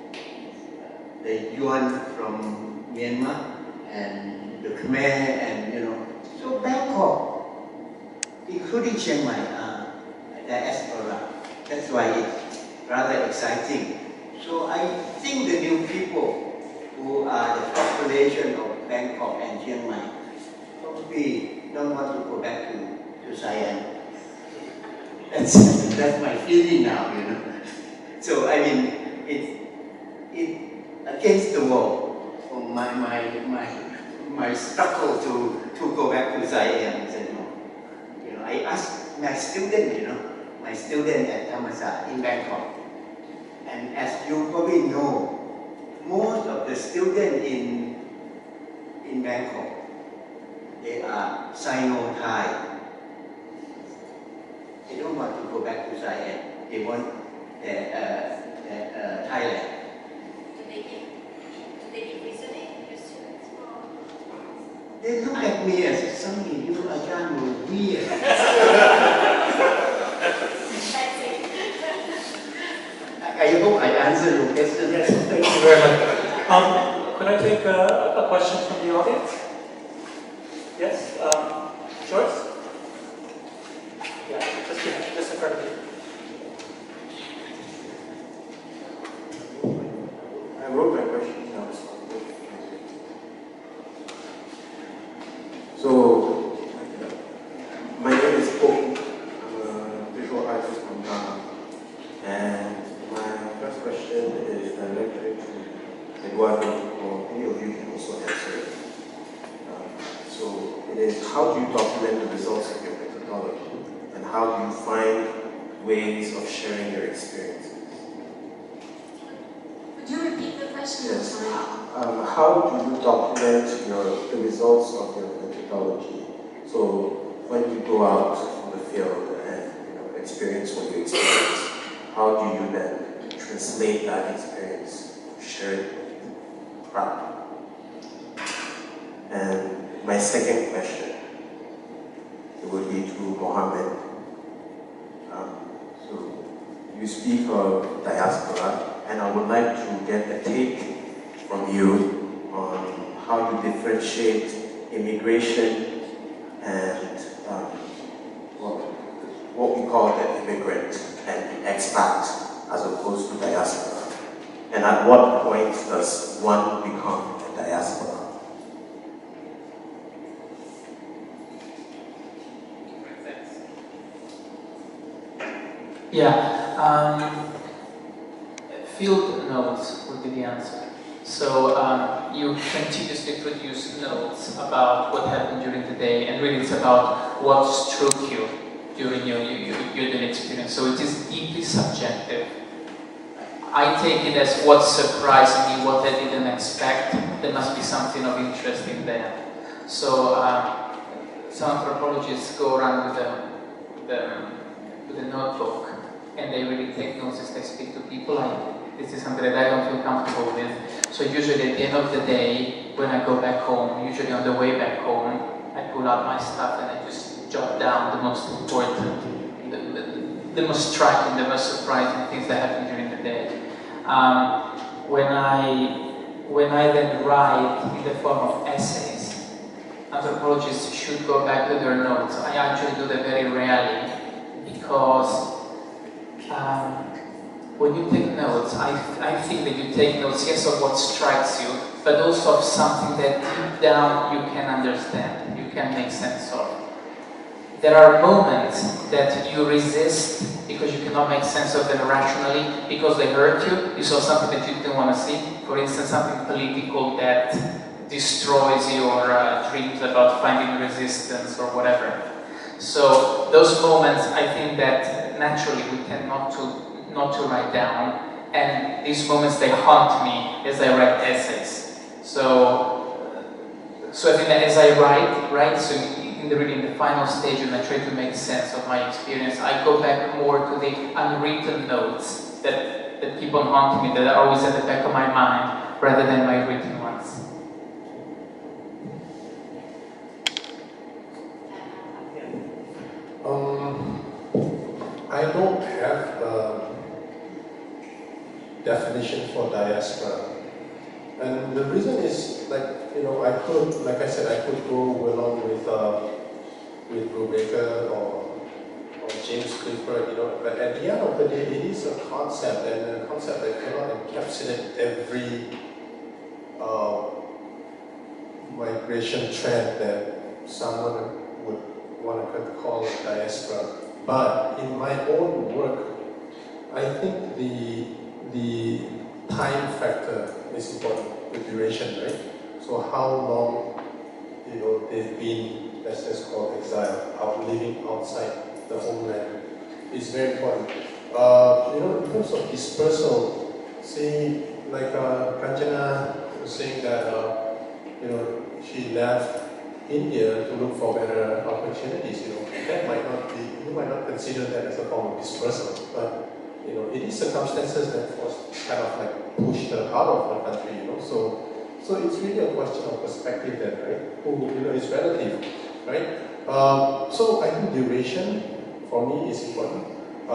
Speaker 5: Yuan from Myanmar, and the Khmer, and so Bangkok, including Chiang Mai, diaspora. That's why it's rather exciting. So I think the new people who are the population of Bangkok and Chiang Mai probably don't want to go back to Siam. That's my feeling now, So I mean, it's against the wall. My struggle to go back to Siam. I said no. I asked my student, my student at Thammasat in Bangkok, and as you probably know, most of the students in Bangkok, they are Sino-Thai. They don't want to go back to Siam. They want Thailand.
Speaker 1: Do they give reasoning?
Speaker 5: They look at me as Sunny, you Ajahn were weird. I hope I answered your question.
Speaker 2: Yes, thank you very much. Could I take a question from the audience? Yes, Joyce? Yeah, just in front of you.
Speaker 11: I wrote my question down. So, my name is Paul. I'm a visual artist from Ghana. And my first question is directed to Eduardo, or any of you can also answer it. So, it is, how do you document the results of your methodology? And how do you find ways of sharing your experiences?
Speaker 1: Could you repeat the question? question?
Speaker 11: Yes. How do you document the results of your methodology? So when you go out on the field and experience what you experience, how do you then translate that experience, share it with the crowd? And my second question would be to Mohammed. So you speak of diaspora, and I would like to get a take from you on how you differentiate immigration and what we call the immigrant and the expat as opposed to diaspora. And at what point does one become a diaspora?
Speaker 8: Yeah, field notes would be the answer. So you continuously produce notes about what happened during the day, and really it's about what struck you during your daily experience. So it is deeply subjective. I take it as what surprised me, what I didn't expect. There must be something of interest in there. So some anthropologists go around with a notebook, and they really take notes as they speak to people. This is something that I don't feel comfortable with. So usually at the end of the day, when I go back home, usually on the way back home, I pull out my stuff and I just jot down the most important, the most striking, the most surprising things that happened during the day. When I then write in the form of essays, anthropologists should go back to their notes. I actually do that very rarely because when you take notes, I think that you take notes, yes, of what strikes you, but also of something that deep down you can understand, you can make sense of. There are moments that you resist because you cannot make sense of them rationally, because they hurt you. You saw something that you didn't want to see, for instance, something political that destroys your dreams about finding resistance or whatever. So those moments, I think that naturally we tend not to write down, and these moments, they haunt me as I write essays. So I think that as I write, so in the final stage, when I try to make sense of my experience, I go back more to the unwritten notes that keep on haunting me, that are always at the back of my mind, rather than my written ones.
Speaker 7: I don't have a definition for diaspora, and the reason is I could, like I said, I could go along with Rebecca or James Clifford, but at the end of the day, it is a concept, and a concept that cannot encapsulate every migration trend that someone would want to call a diaspora. But in my own work, I think the time factor is important, the duration, right? So how long, they've been, let's just call exile, living outside the homeland is very important. In terms of dispersal, say like Kanchana was saying that she left India to look for better opportunities. That might not be, you might not consider that as a form of dispersal, but it is circumstances that kind of pushed her out of the country. So it's really a question of perspective then, right? Who is relative, right? So I think duration for me is important,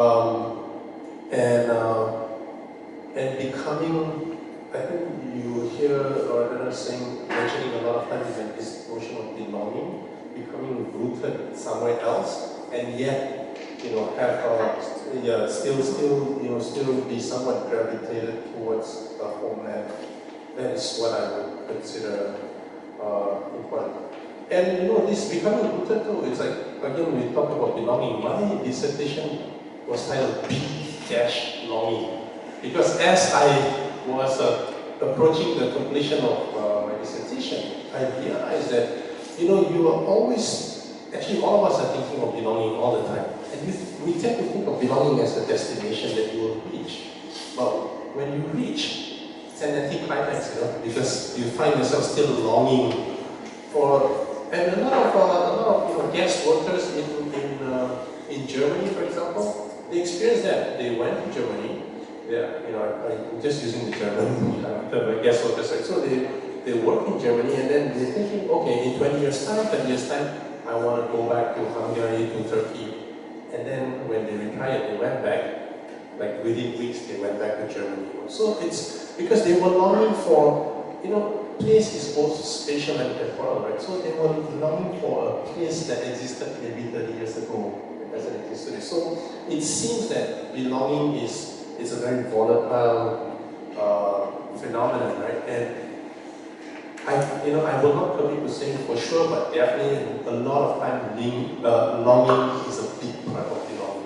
Speaker 7: and becoming. I think you hear Loretta saying, mentioning a lot of times this notion of belonging, becoming rooted somewhere else, and yet, have still be somewhat gravitated towards the homeland. That is what I would consider important. And this becoming rooted too, it's like, again, we talk about belonging. My dissertation was titled B-longing, because as I was approaching the completion of my dissertation, I realized that, you are always, actually all of us are thinking of belonging all the time. And we tend to think of belonging as a destination that you will reach. But when you reach, it's an anticlimax. climax, because you find yourself still longing for, and a lot of guest workers in Germany, for example, they experienced that. They went to Germany. I'm just using the German term, guest workers, right? So they work in Germany, and then they're thinking, okay, in 20 years' time, 30 years' time, I want to go back to Hungary, to Turkey. And then when they retired, they went back. Like within weeks, they went back to Germany. So it's because they were longing for, place is both spatial and temporal, right? So they were longing for a place that existed maybe 30 years ago, that doesn't exist today. So it seems that belonging is a very volatile phenomenon, right? And I will not commit to saying for sure, but definitely a lot of time longing is a big part of belonging.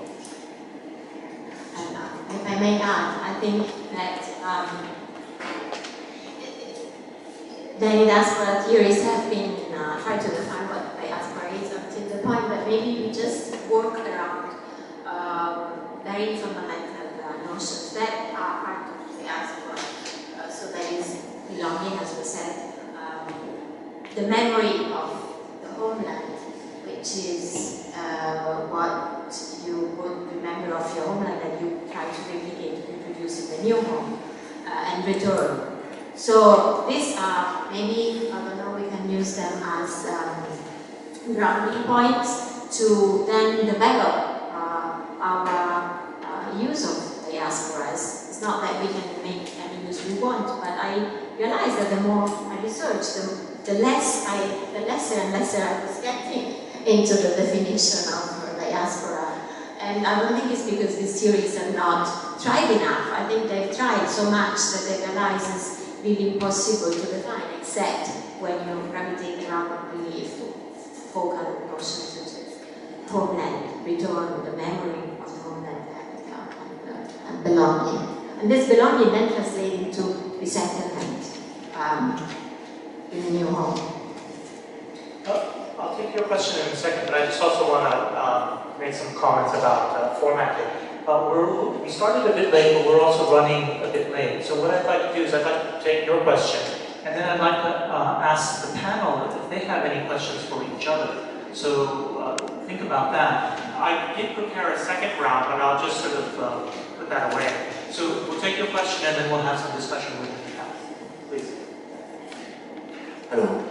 Speaker 1: If I may add, I think that many diaspora theories have been trying to define what diaspora is until the point that maybe we just work around very fundamental notions that are part of diaspora. So that is belonging, as we said, the memory of the homeland, which is what you would remember of your homeland that you try to replicate, reproduce in the new home, and return. So these are maybe, I don't know, we can use them as grounding points to then develop our use of diasporas. It's not that we can make any use we want, but I realize that the more I research, the lesser and lesser I was getting into the definition of diaspora. And I don't think it's because these theories are not tried enough. I think they've tried so much that they realize it's really impossible to define, except when you gravitate around really focal notions such as homeland, return, the memory of the homeland, and belonging. And this belonging then translates into resettlement in a new home.
Speaker 2: I'll take your question in a second, but I just also want to make some comments about formatting. We started a bit late, but we're also running a bit late. So what I'd like to do is I'd like to take your question, and then I'd like to ask the panel if they have any questions for each other. So think about that. I did prepare a second round, but I'll just sort of put that away. So we'll take your question, and then we'll have some discussion with the panel. Please.
Speaker 11: Hello.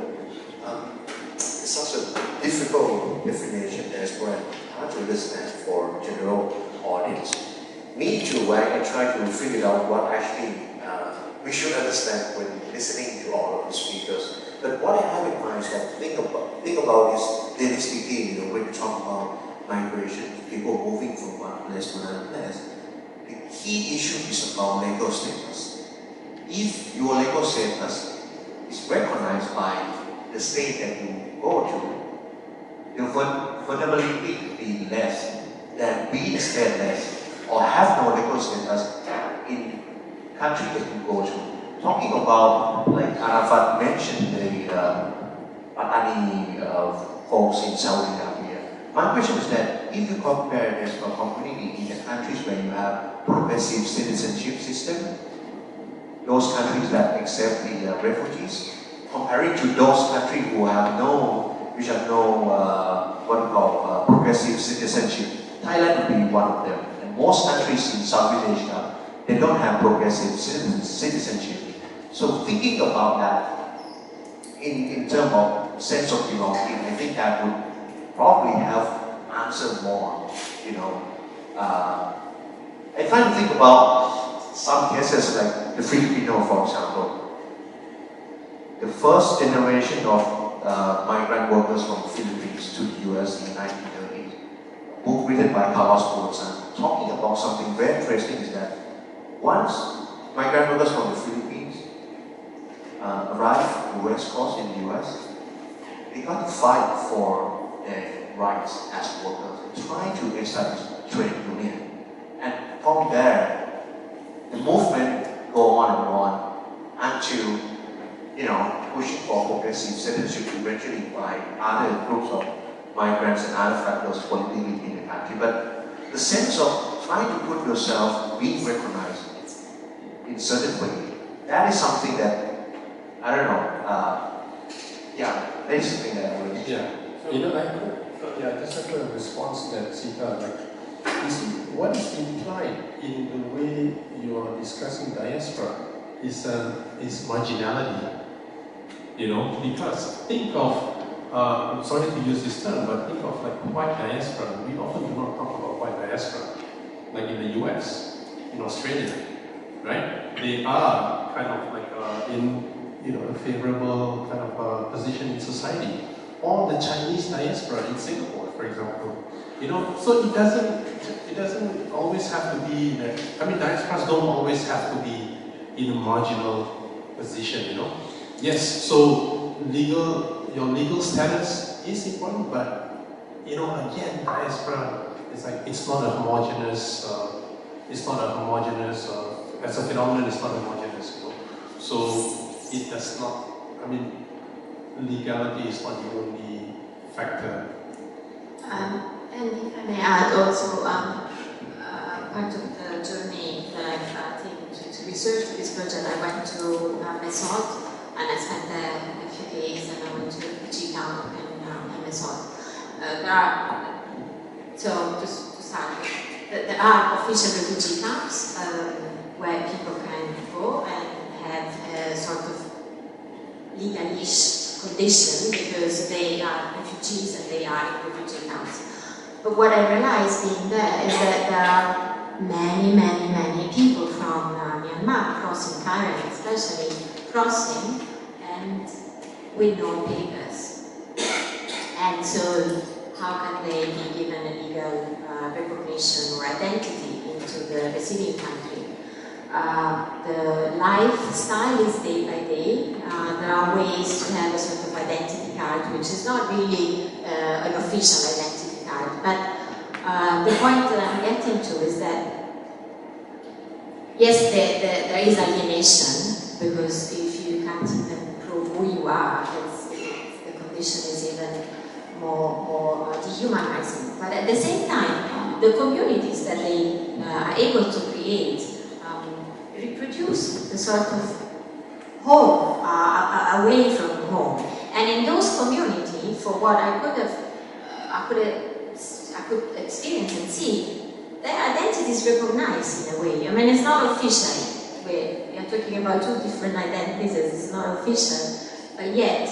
Speaker 11: It's such a difficult definition as well, hard to understand for general audience. Me too, I try to figure out what actually we should understand when listening to all of the speakers. But what I have in mind is that think about this daily speaking, when you talk about migration, people moving from one place to another place, the key issue is about legal status. If your legal status is recognized by the state that you go to, your vulnerability will be less than being stateless or have no legal status in country that you go to. Talking about, like Arafat mentioned, the Patani folks in Saudi Arabia. My question is that if you compare this community in the countries where you have progressive citizenship system, those countries that accept the refugees, comparing to those countries who have which have no progressive citizenship, Thailand would be one of them. And most countries in Southeast Asia, they don't have progressive citizenship. So thinking about that in terms of sense of belonging, I think that would probably have answered more. I try to think about some cases like the Filipino, for example. The first generation of migrant workers from the Philippines to the US in the 1930s, a book written by Carlos Bozan, talking about something very interesting is that once migrant workers from the Philippines arrived at the West Coast in the US, they got to fight for their rights as workers, trying to establish a trade union. And from there, the movement go on until, pushing for progressive citizenship eventually by other groups of migrants and other factors politically in the country. But the sense of trying to put yourself being recognized in certain way
Speaker 12: that is something that, I don't know, yeah, that is something that I would.
Speaker 7: Yeah, you know, just like a response to that, Sita, like, you see, what is implied in the way you are discussing diaspora is marginality, you know, because think of, I'm sorry to use this term, but think of like white diaspora. We often do not talk about white diaspora, like in the US, in Australia, right? They are kind of like in, you know, a favorable kind of position in society. Or the Chinese diaspora in Singapore, for example. You know, so it doesn't always have to be that, I mean, diasporas don't always have to be in a marginal position, you know. Yes, so your legal status is important, but, you know, again, diaspora is like, it's not a homogeneous, as a phenomenon, it's not homogeneous, you know. So it does not, I mean, legality is not the only factor.
Speaker 1: And if I may add also, part of the journey that I've taken to research for this project, I went to Mesot, and I spent there a few days, and I went to refugee camp in Mesot. So just to start with, there are official refugee camps where people can go and have a sort of legalish condition because they are refugees and they are in refugee camps. But what I realized being there is that there are many people from Myanmar crossing Karen, especially crossing and with no papers. And so how can they be given a legal recognition or identity into the receiving country? The lifestyle is day by day. There are ways to have a sort of identity card, which is not really an official identity card. But the point that I'm getting to is that, yes, there is alienation, because if you can't even prove who you are, the condition is even more dehumanizing. But at the same time, the communities that they are able to create reproduce the sort of home away from home, and in those communities, for what I could experience and see, their identity is recognized in a way. I mean, it's not official. We are talking about two different identities. It's not official, but yet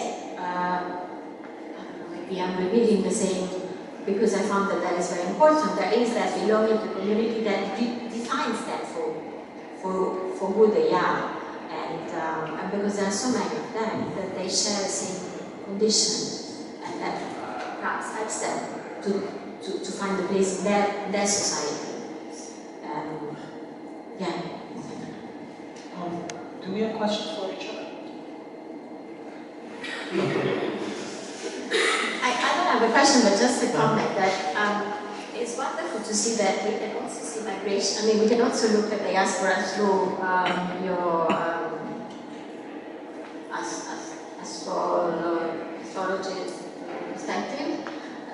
Speaker 1: maybe I'm repeating the same because I found that is very important. There is that belonging to community that defines them for who they are, and because there are so many of them that they share the same condition, and that perhaps helps them to find a place in their society. Yeah.
Speaker 8: Do we have questions for each other?
Speaker 1: I don't have a question, but just a comment that it's wonderful to see that we can also see migration. I mean, we can also look at diaspora through your astrology perspective,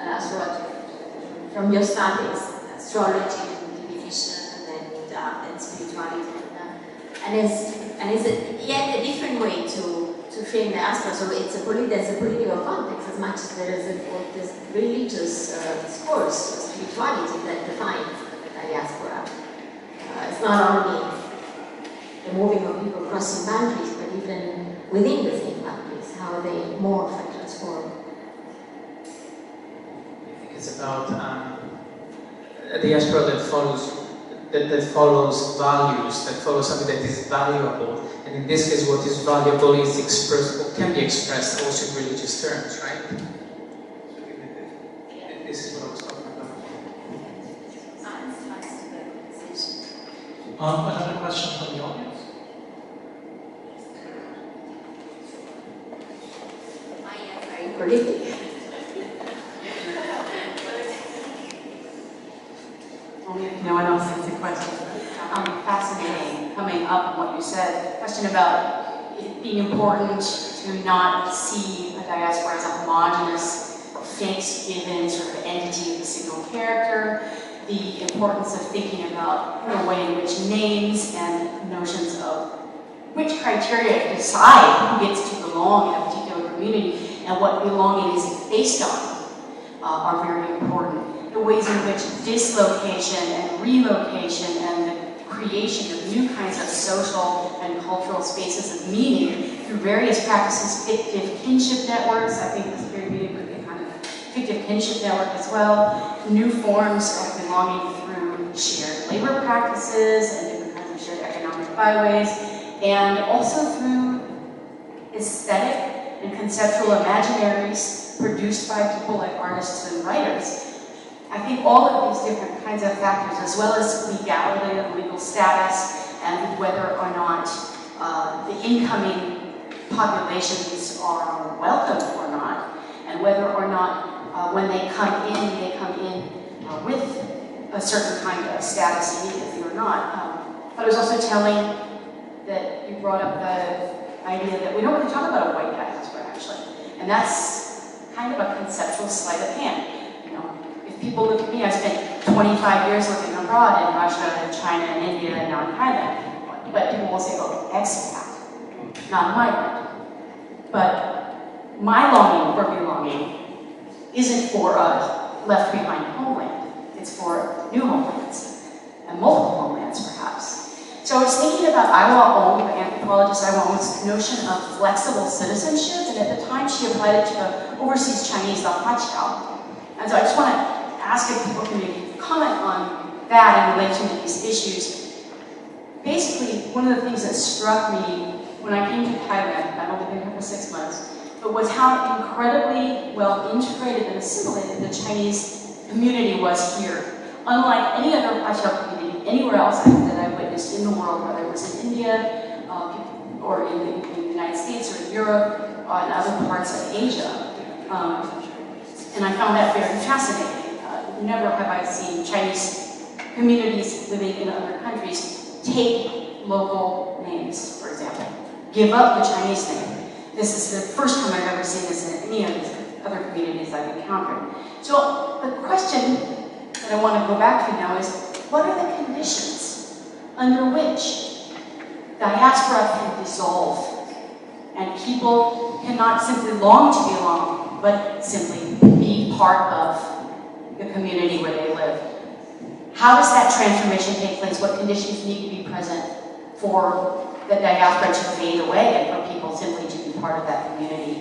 Speaker 1: from your studies, astrology, divination, and spirituality, and it's yet a different way to frame diaspora. So there's a political context as much as there is this religious discourse, spirituality that defines the diaspora. It's not only the moving of people crossing boundaries, but even within the same boundaries, how they morph and transform.
Speaker 8: I think it's about a diaspora that follows values, that follows something that is valuable. And in this case, what is valuable is expressed, or can be expressed also in religious terms, right? This is what I was talking about.
Speaker 2: Another question from the audience?
Speaker 1: Very prolific.
Speaker 10: Only if no one else has a question. Fascinating, coming up on what you said. Question about it being important to not see a diaspora as a homogenous, fixed, given sort of entity with a single character. The importance of thinking about the way in which names and notions of which criteria decide who gets to belong in a particular community and what belonging is based on are very important. The ways in which dislocation and relocation and the creation of new kinds of social and cultural spaces of meaning through various practices, fictive kinship networks, I think this very meeting could be a kind of fictive kinship network as well, new forms of belonging through shared labor practices and different kinds of shared economic byways, and also through aesthetic and conceptual imaginaries produced by people like artists and writers. I think all of these different kinds of factors, as well as legality and legal status, and whether or not the incoming populations are welcome or not, and whether or not when they come in with a certain kind of status immediately or not. But it was also telling that you brought up the idea that we don't really talk about a white diaspora, actually. And that's kind of a conceptual sleight of hand. You know, if people look at me, I spent 25 years living abroad in Russia and China and India and now in Thailand. But people will say, oh, expat, not migrant. But my longing for belonging isn't for a left behind homeland. It's for new homelands, and multiple homelands perhaps. So I was thinking about Aiwa Ong, the anthropologist Aiwa Ong's notion of flexible citizenship, and at the time she applied it to the overseas Chinese, the Haqiao. And so I just want to ask if people can maybe comment on that in relation to these issues. Basically, one of the things that struck me when I came to Thailand, I've only been here for 6 months, but was how incredibly well integrated and assimilated the Chinese community was here. Unlike any other Haqiao community anywhere else that I witnessed in the world, whether it was in India, or in the United States, or in Europe, or in other parts of Asia. And I found that very fascinating. Never have I seen Chinese communities living in other countries take local names, for example. Give up the Chinese name. This is the first time I've ever seen this in any of these other communities I've encountered. So the question that I want to go back to now is, what are the conditions under which diaspora can dissolve and people cannot simply long to belong, but simply be part of the community where they live? How does that transformation take place? What conditions need to be present for the diaspora to fade away and for people simply to be part of that community?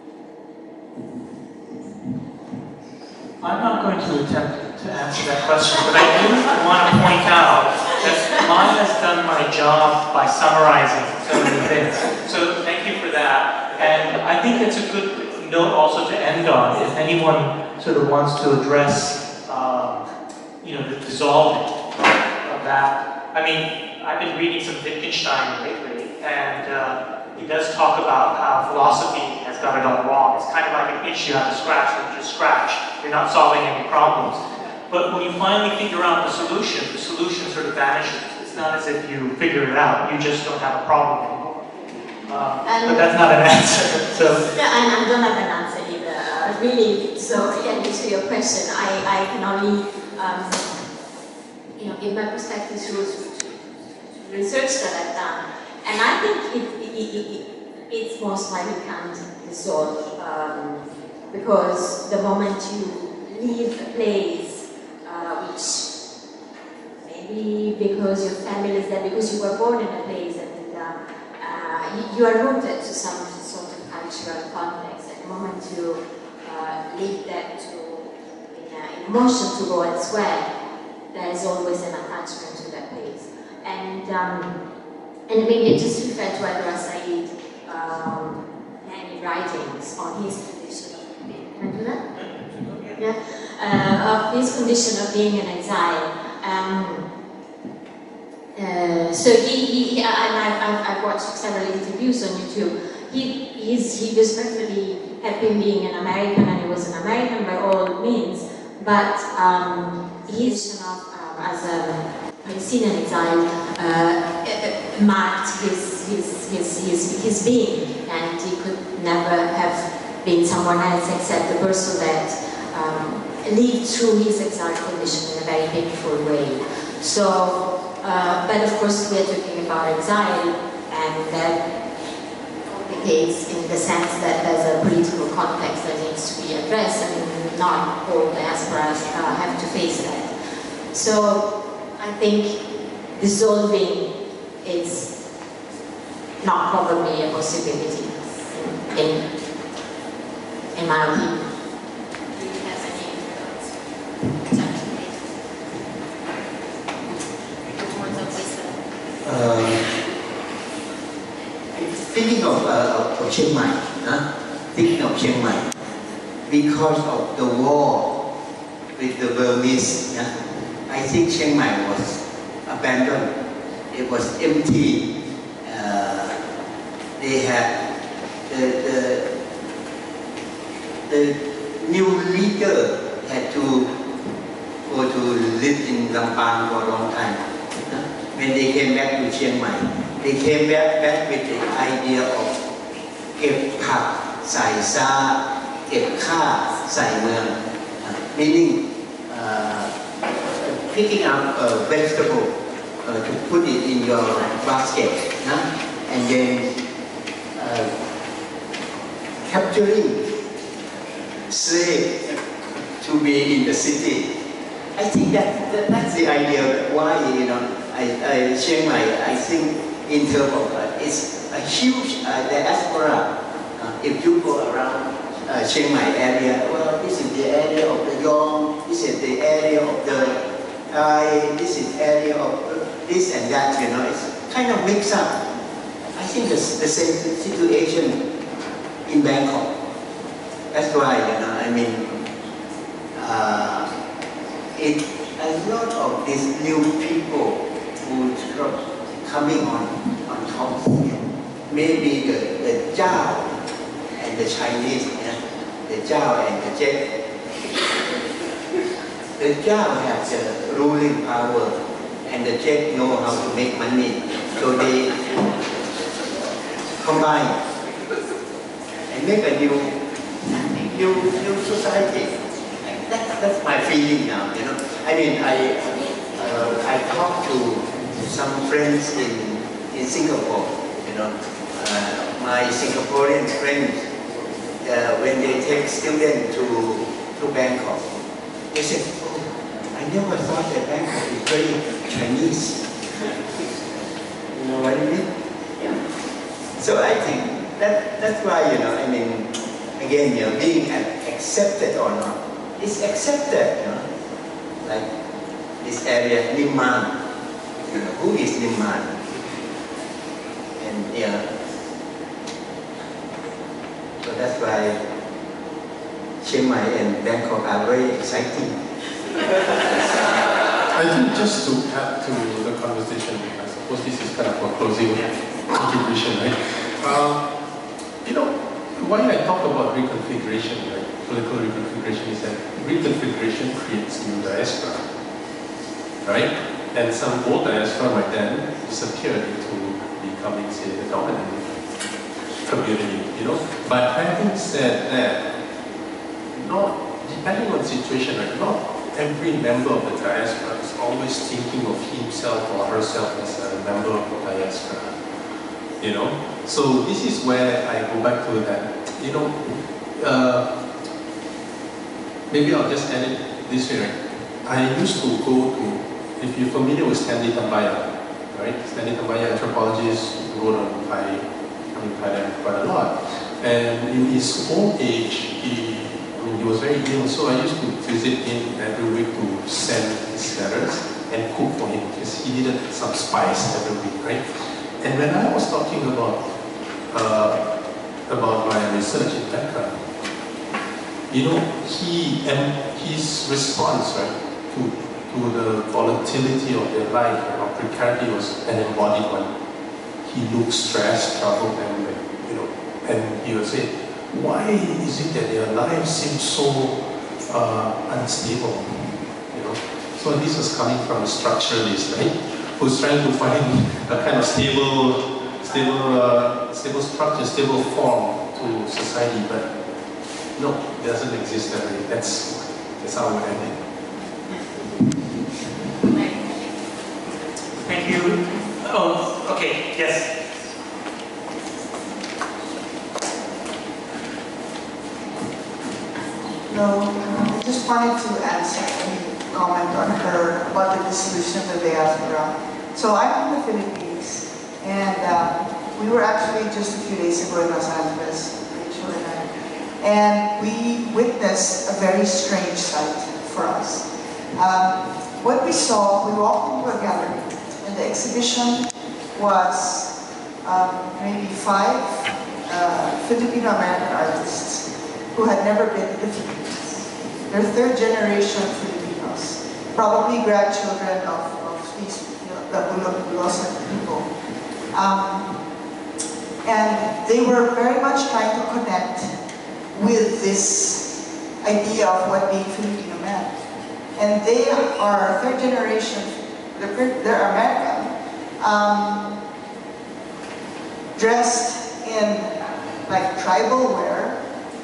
Speaker 2: I'm not going to attempt to answer that question, but I do want to point out that Maya has done my job by summarizing so many things. So thank you for that. And I think it's a good note also to end on, if anyone sort of wants to address, the dissolving of that. I mean, I've been reading some Wittgenstein lately, and he does talk about how philosophy has got it all wrong. It's kind of like an itch you have to scratch, and you just scratch. You're not solving any problems. But when you finally figure out the solution sort of vanishes. It's not as if you figure it out, you just don't have a problem anymore. But that's not an answer. So.
Speaker 1: Yeah, and I don't have an answer either, really. So again, to your question, I can only give my perspective through research that I've done. And I think it's most likely can't dissolve because the moment you leave a place, which maybe because your family is there, because you were born in a place, and you are rooted to some sort of cultural context. At the moment you leave that in a motion to go elsewhere, there is always an attachment to that place. And maybe just refer to Edward Said, many writings on his condition of being. Can I do that? Yeah. Of his condition of being an exile. So I've watched several interviews on YouTube. He was perfectly happy being an American, and he was an American by all means. But his as a Palestinian exile marked his being, and he could never have been someone else except the person that lived through his exile condition in a very painful way. So, but of course we are talking about exile, and that complicates in the sense that there's a political context that needs to be addressed, and not all diasporas have to face that. So I think dissolving is not probably a possibility in my opinion. Do you have any thoughts?
Speaker 5: Thinking of Chiang Mai, thinking of Chiang Mai, because of the war with the Burmese, I think Chiang Mai was abandoned. It was empty. They had the new leader had to go to live in Lampang for a long time. When they came back to Chiang Mai, they came back with the idea of เก็บผักใส่ซาเก็บข้าวใส่เมือง meaning picking up a vegetable to put it in your basket, and then capturing slaves to be in the city. I think that's the idea why, Chiang Mai, I think in terms of it's a huge diaspora. If you go around Chiang Mai area, well, this is the area of the Yong, this is the area of the Thai, this is area of this and that, it's kind of mixed up. I think it's the same situation in Bangkok. That's why, a lot of these new people who are coming on top, maybe the Zhao and the Chinese, the Zhao and the Jet. The Zhao has the ruling power, and the Jet know how to make money, so they combine and make a new society. That's my feeling now. I talked to some friends in Singapore. My Singaporean friends, when they take students to Bangkok, they said, "Oh, I never thought that Bangkok is very Chinese." You know what I mean? Yeah. So I think that's why, again, being accepted or not, it's accepted, like this area, Nimman. Who is Nimman? And so that's why Chiang Mai and Bangkok are very exciting.
Speaker 7: I think just to add to the conversation, I suppose this is kind of a closing contribution, right? Why I talk about reconfiguration, right? Political reconfiguration is that reconfiguration creates new diaspora, right? And some old diaspora might then disappear into becoming, say, the dominant community, But having said that, depending on the situation, right, not every member of the diaspora is always thinking of himself or herself as a member of the diaspora, So this is where I go back to that, maybe I'll just end it this way, right? I used to go to, if you're familiar with Stanley Tambaya, right? Stanley Tambaya, anthropologist, wrote on Thailand quite a lot. And in his old age, he was very ill, so I used to visit him every week to send his letters and cook for him because he needed some spice every week, right? And when I was talking about my research in Bangkok, his response, right, to the volatility of their life or precarity was an embodied one. He looked stressed, troubled, and he would say, why is it that their lives seem so unstable? So this was coming from a structuralist, right, who's trying to find a kind of stable structure, stable form to society, but no, it doesn't exist that way. That's how we end it.
Speaker 2: Thank you. Oh, okay, yes.
Speaker 13: No, I just wanted to answer and comment on her about the dissolution of the diaspora. So I'm from the Philippines, and we were actually just a few days ago in Los Angeles, Rachel and I, and we witnessed a very strange sight for us. What we saw, we walked into a gallery, and the exhibition was maybe 5 Filipino-American artists who had never been to the Philippines. They're third-generation Filipinos, probably grandchildren of these the Bulosan people. And they were very much trying to connect with this idea of what being Filipino meant. And they are third generation, they're American, dressed in like tribal wear,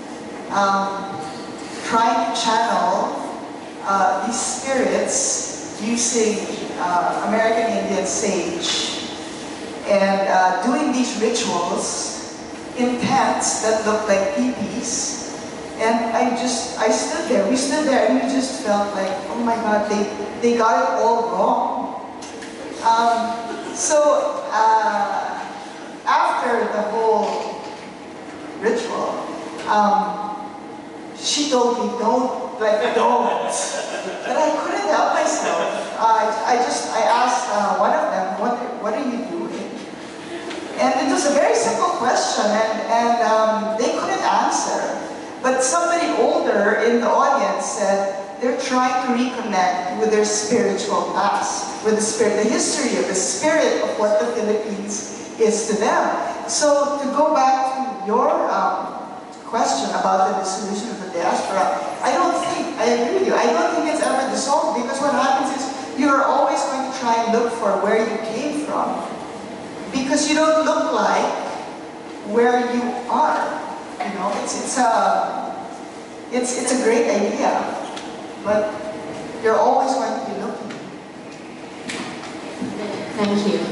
Speaker 13: trying to channel these spirits using American Indian sage and doing these rituals in tents that looked like teepees. And I stood there, we stood there, and we just felt like, oh my God, they got it all wrong. So after the whole ritual, she told me, don't. But I couldn't help myself. I asked one of them, what are you doing? And it was a very simple question, and they couldn't answer. But somebody older in the audience said they're trying to reconnect with their spiritual past, with the history of the spirit of what the Philippines is to them. So to go back to your question about the dissolution of the diaspora, I agree with you, I don't think it's ever dissolved, because what happens is you're always going to try and look for where you came from, because you don't look like where you are. You know, it's a great idea, but you're always going to be looking.
Speaker 1: Thank you.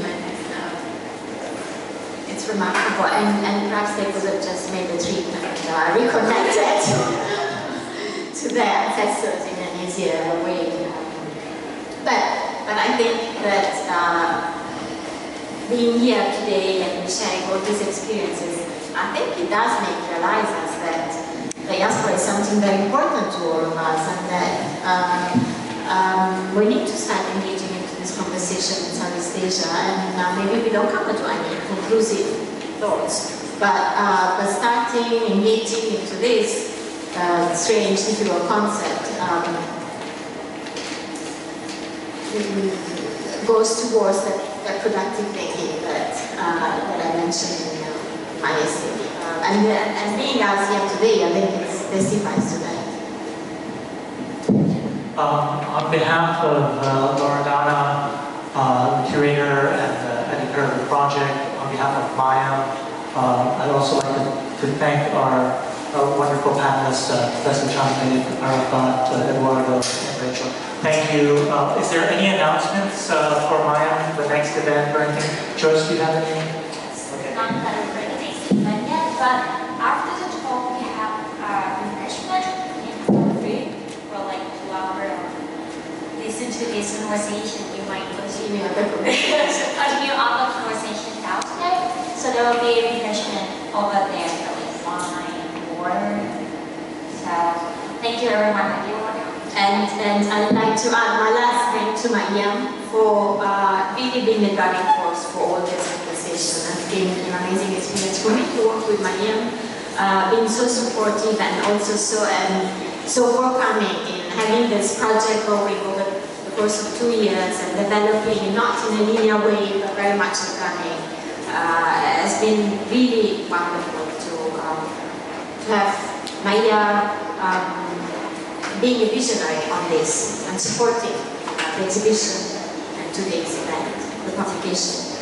Speaker 1: It's remarkable, and perhaps they could have just made the treatment reconnected to their ancestors in an easier way. But I think that being here today and sharing all these experiences, I think it does make realize us that diaspora is something very important to all of us, and that we need to start engaging into this conversation in Southeast Asia, and maybe we don't come to any conclusive thoughts, but starting engaging into this strange, difficult concept goes towards that productive thinking that I mentioned in my essay. And being us here today, I think it testifies to that.
Speaker 2: On behalf of Loredana, the curator and the editor of the project, on behalf of Maya, I'd also like to thank our wonderful panelists, Professor Chandranath, Arafat, Eduardo, and Rachel. Thank you. Is there any announcements for Maya, the next event or anything? Joyce, do you have any? Okay.
Speaker 14: Not that I'm recognizing them yet, but after the talk we have refreshment in free for like 2 hours. Listen to this conversation, you might continue other conversation downstairs. So there will be a refreshment over there, so like wine, water. So thank you everyone.
Speaker 1: And I'd like to add my last thanks to Mariam for really being the driving force for all this conversation. It's been an amazing experience for me to work with Mariam, being so supportive and also so forthcoming in having this project going over the course of 2 years and developing not in a linear way but very much organic. Has been really wonderful to have Maya being a visionary on this and supporting the exhibition and today's event, the publication.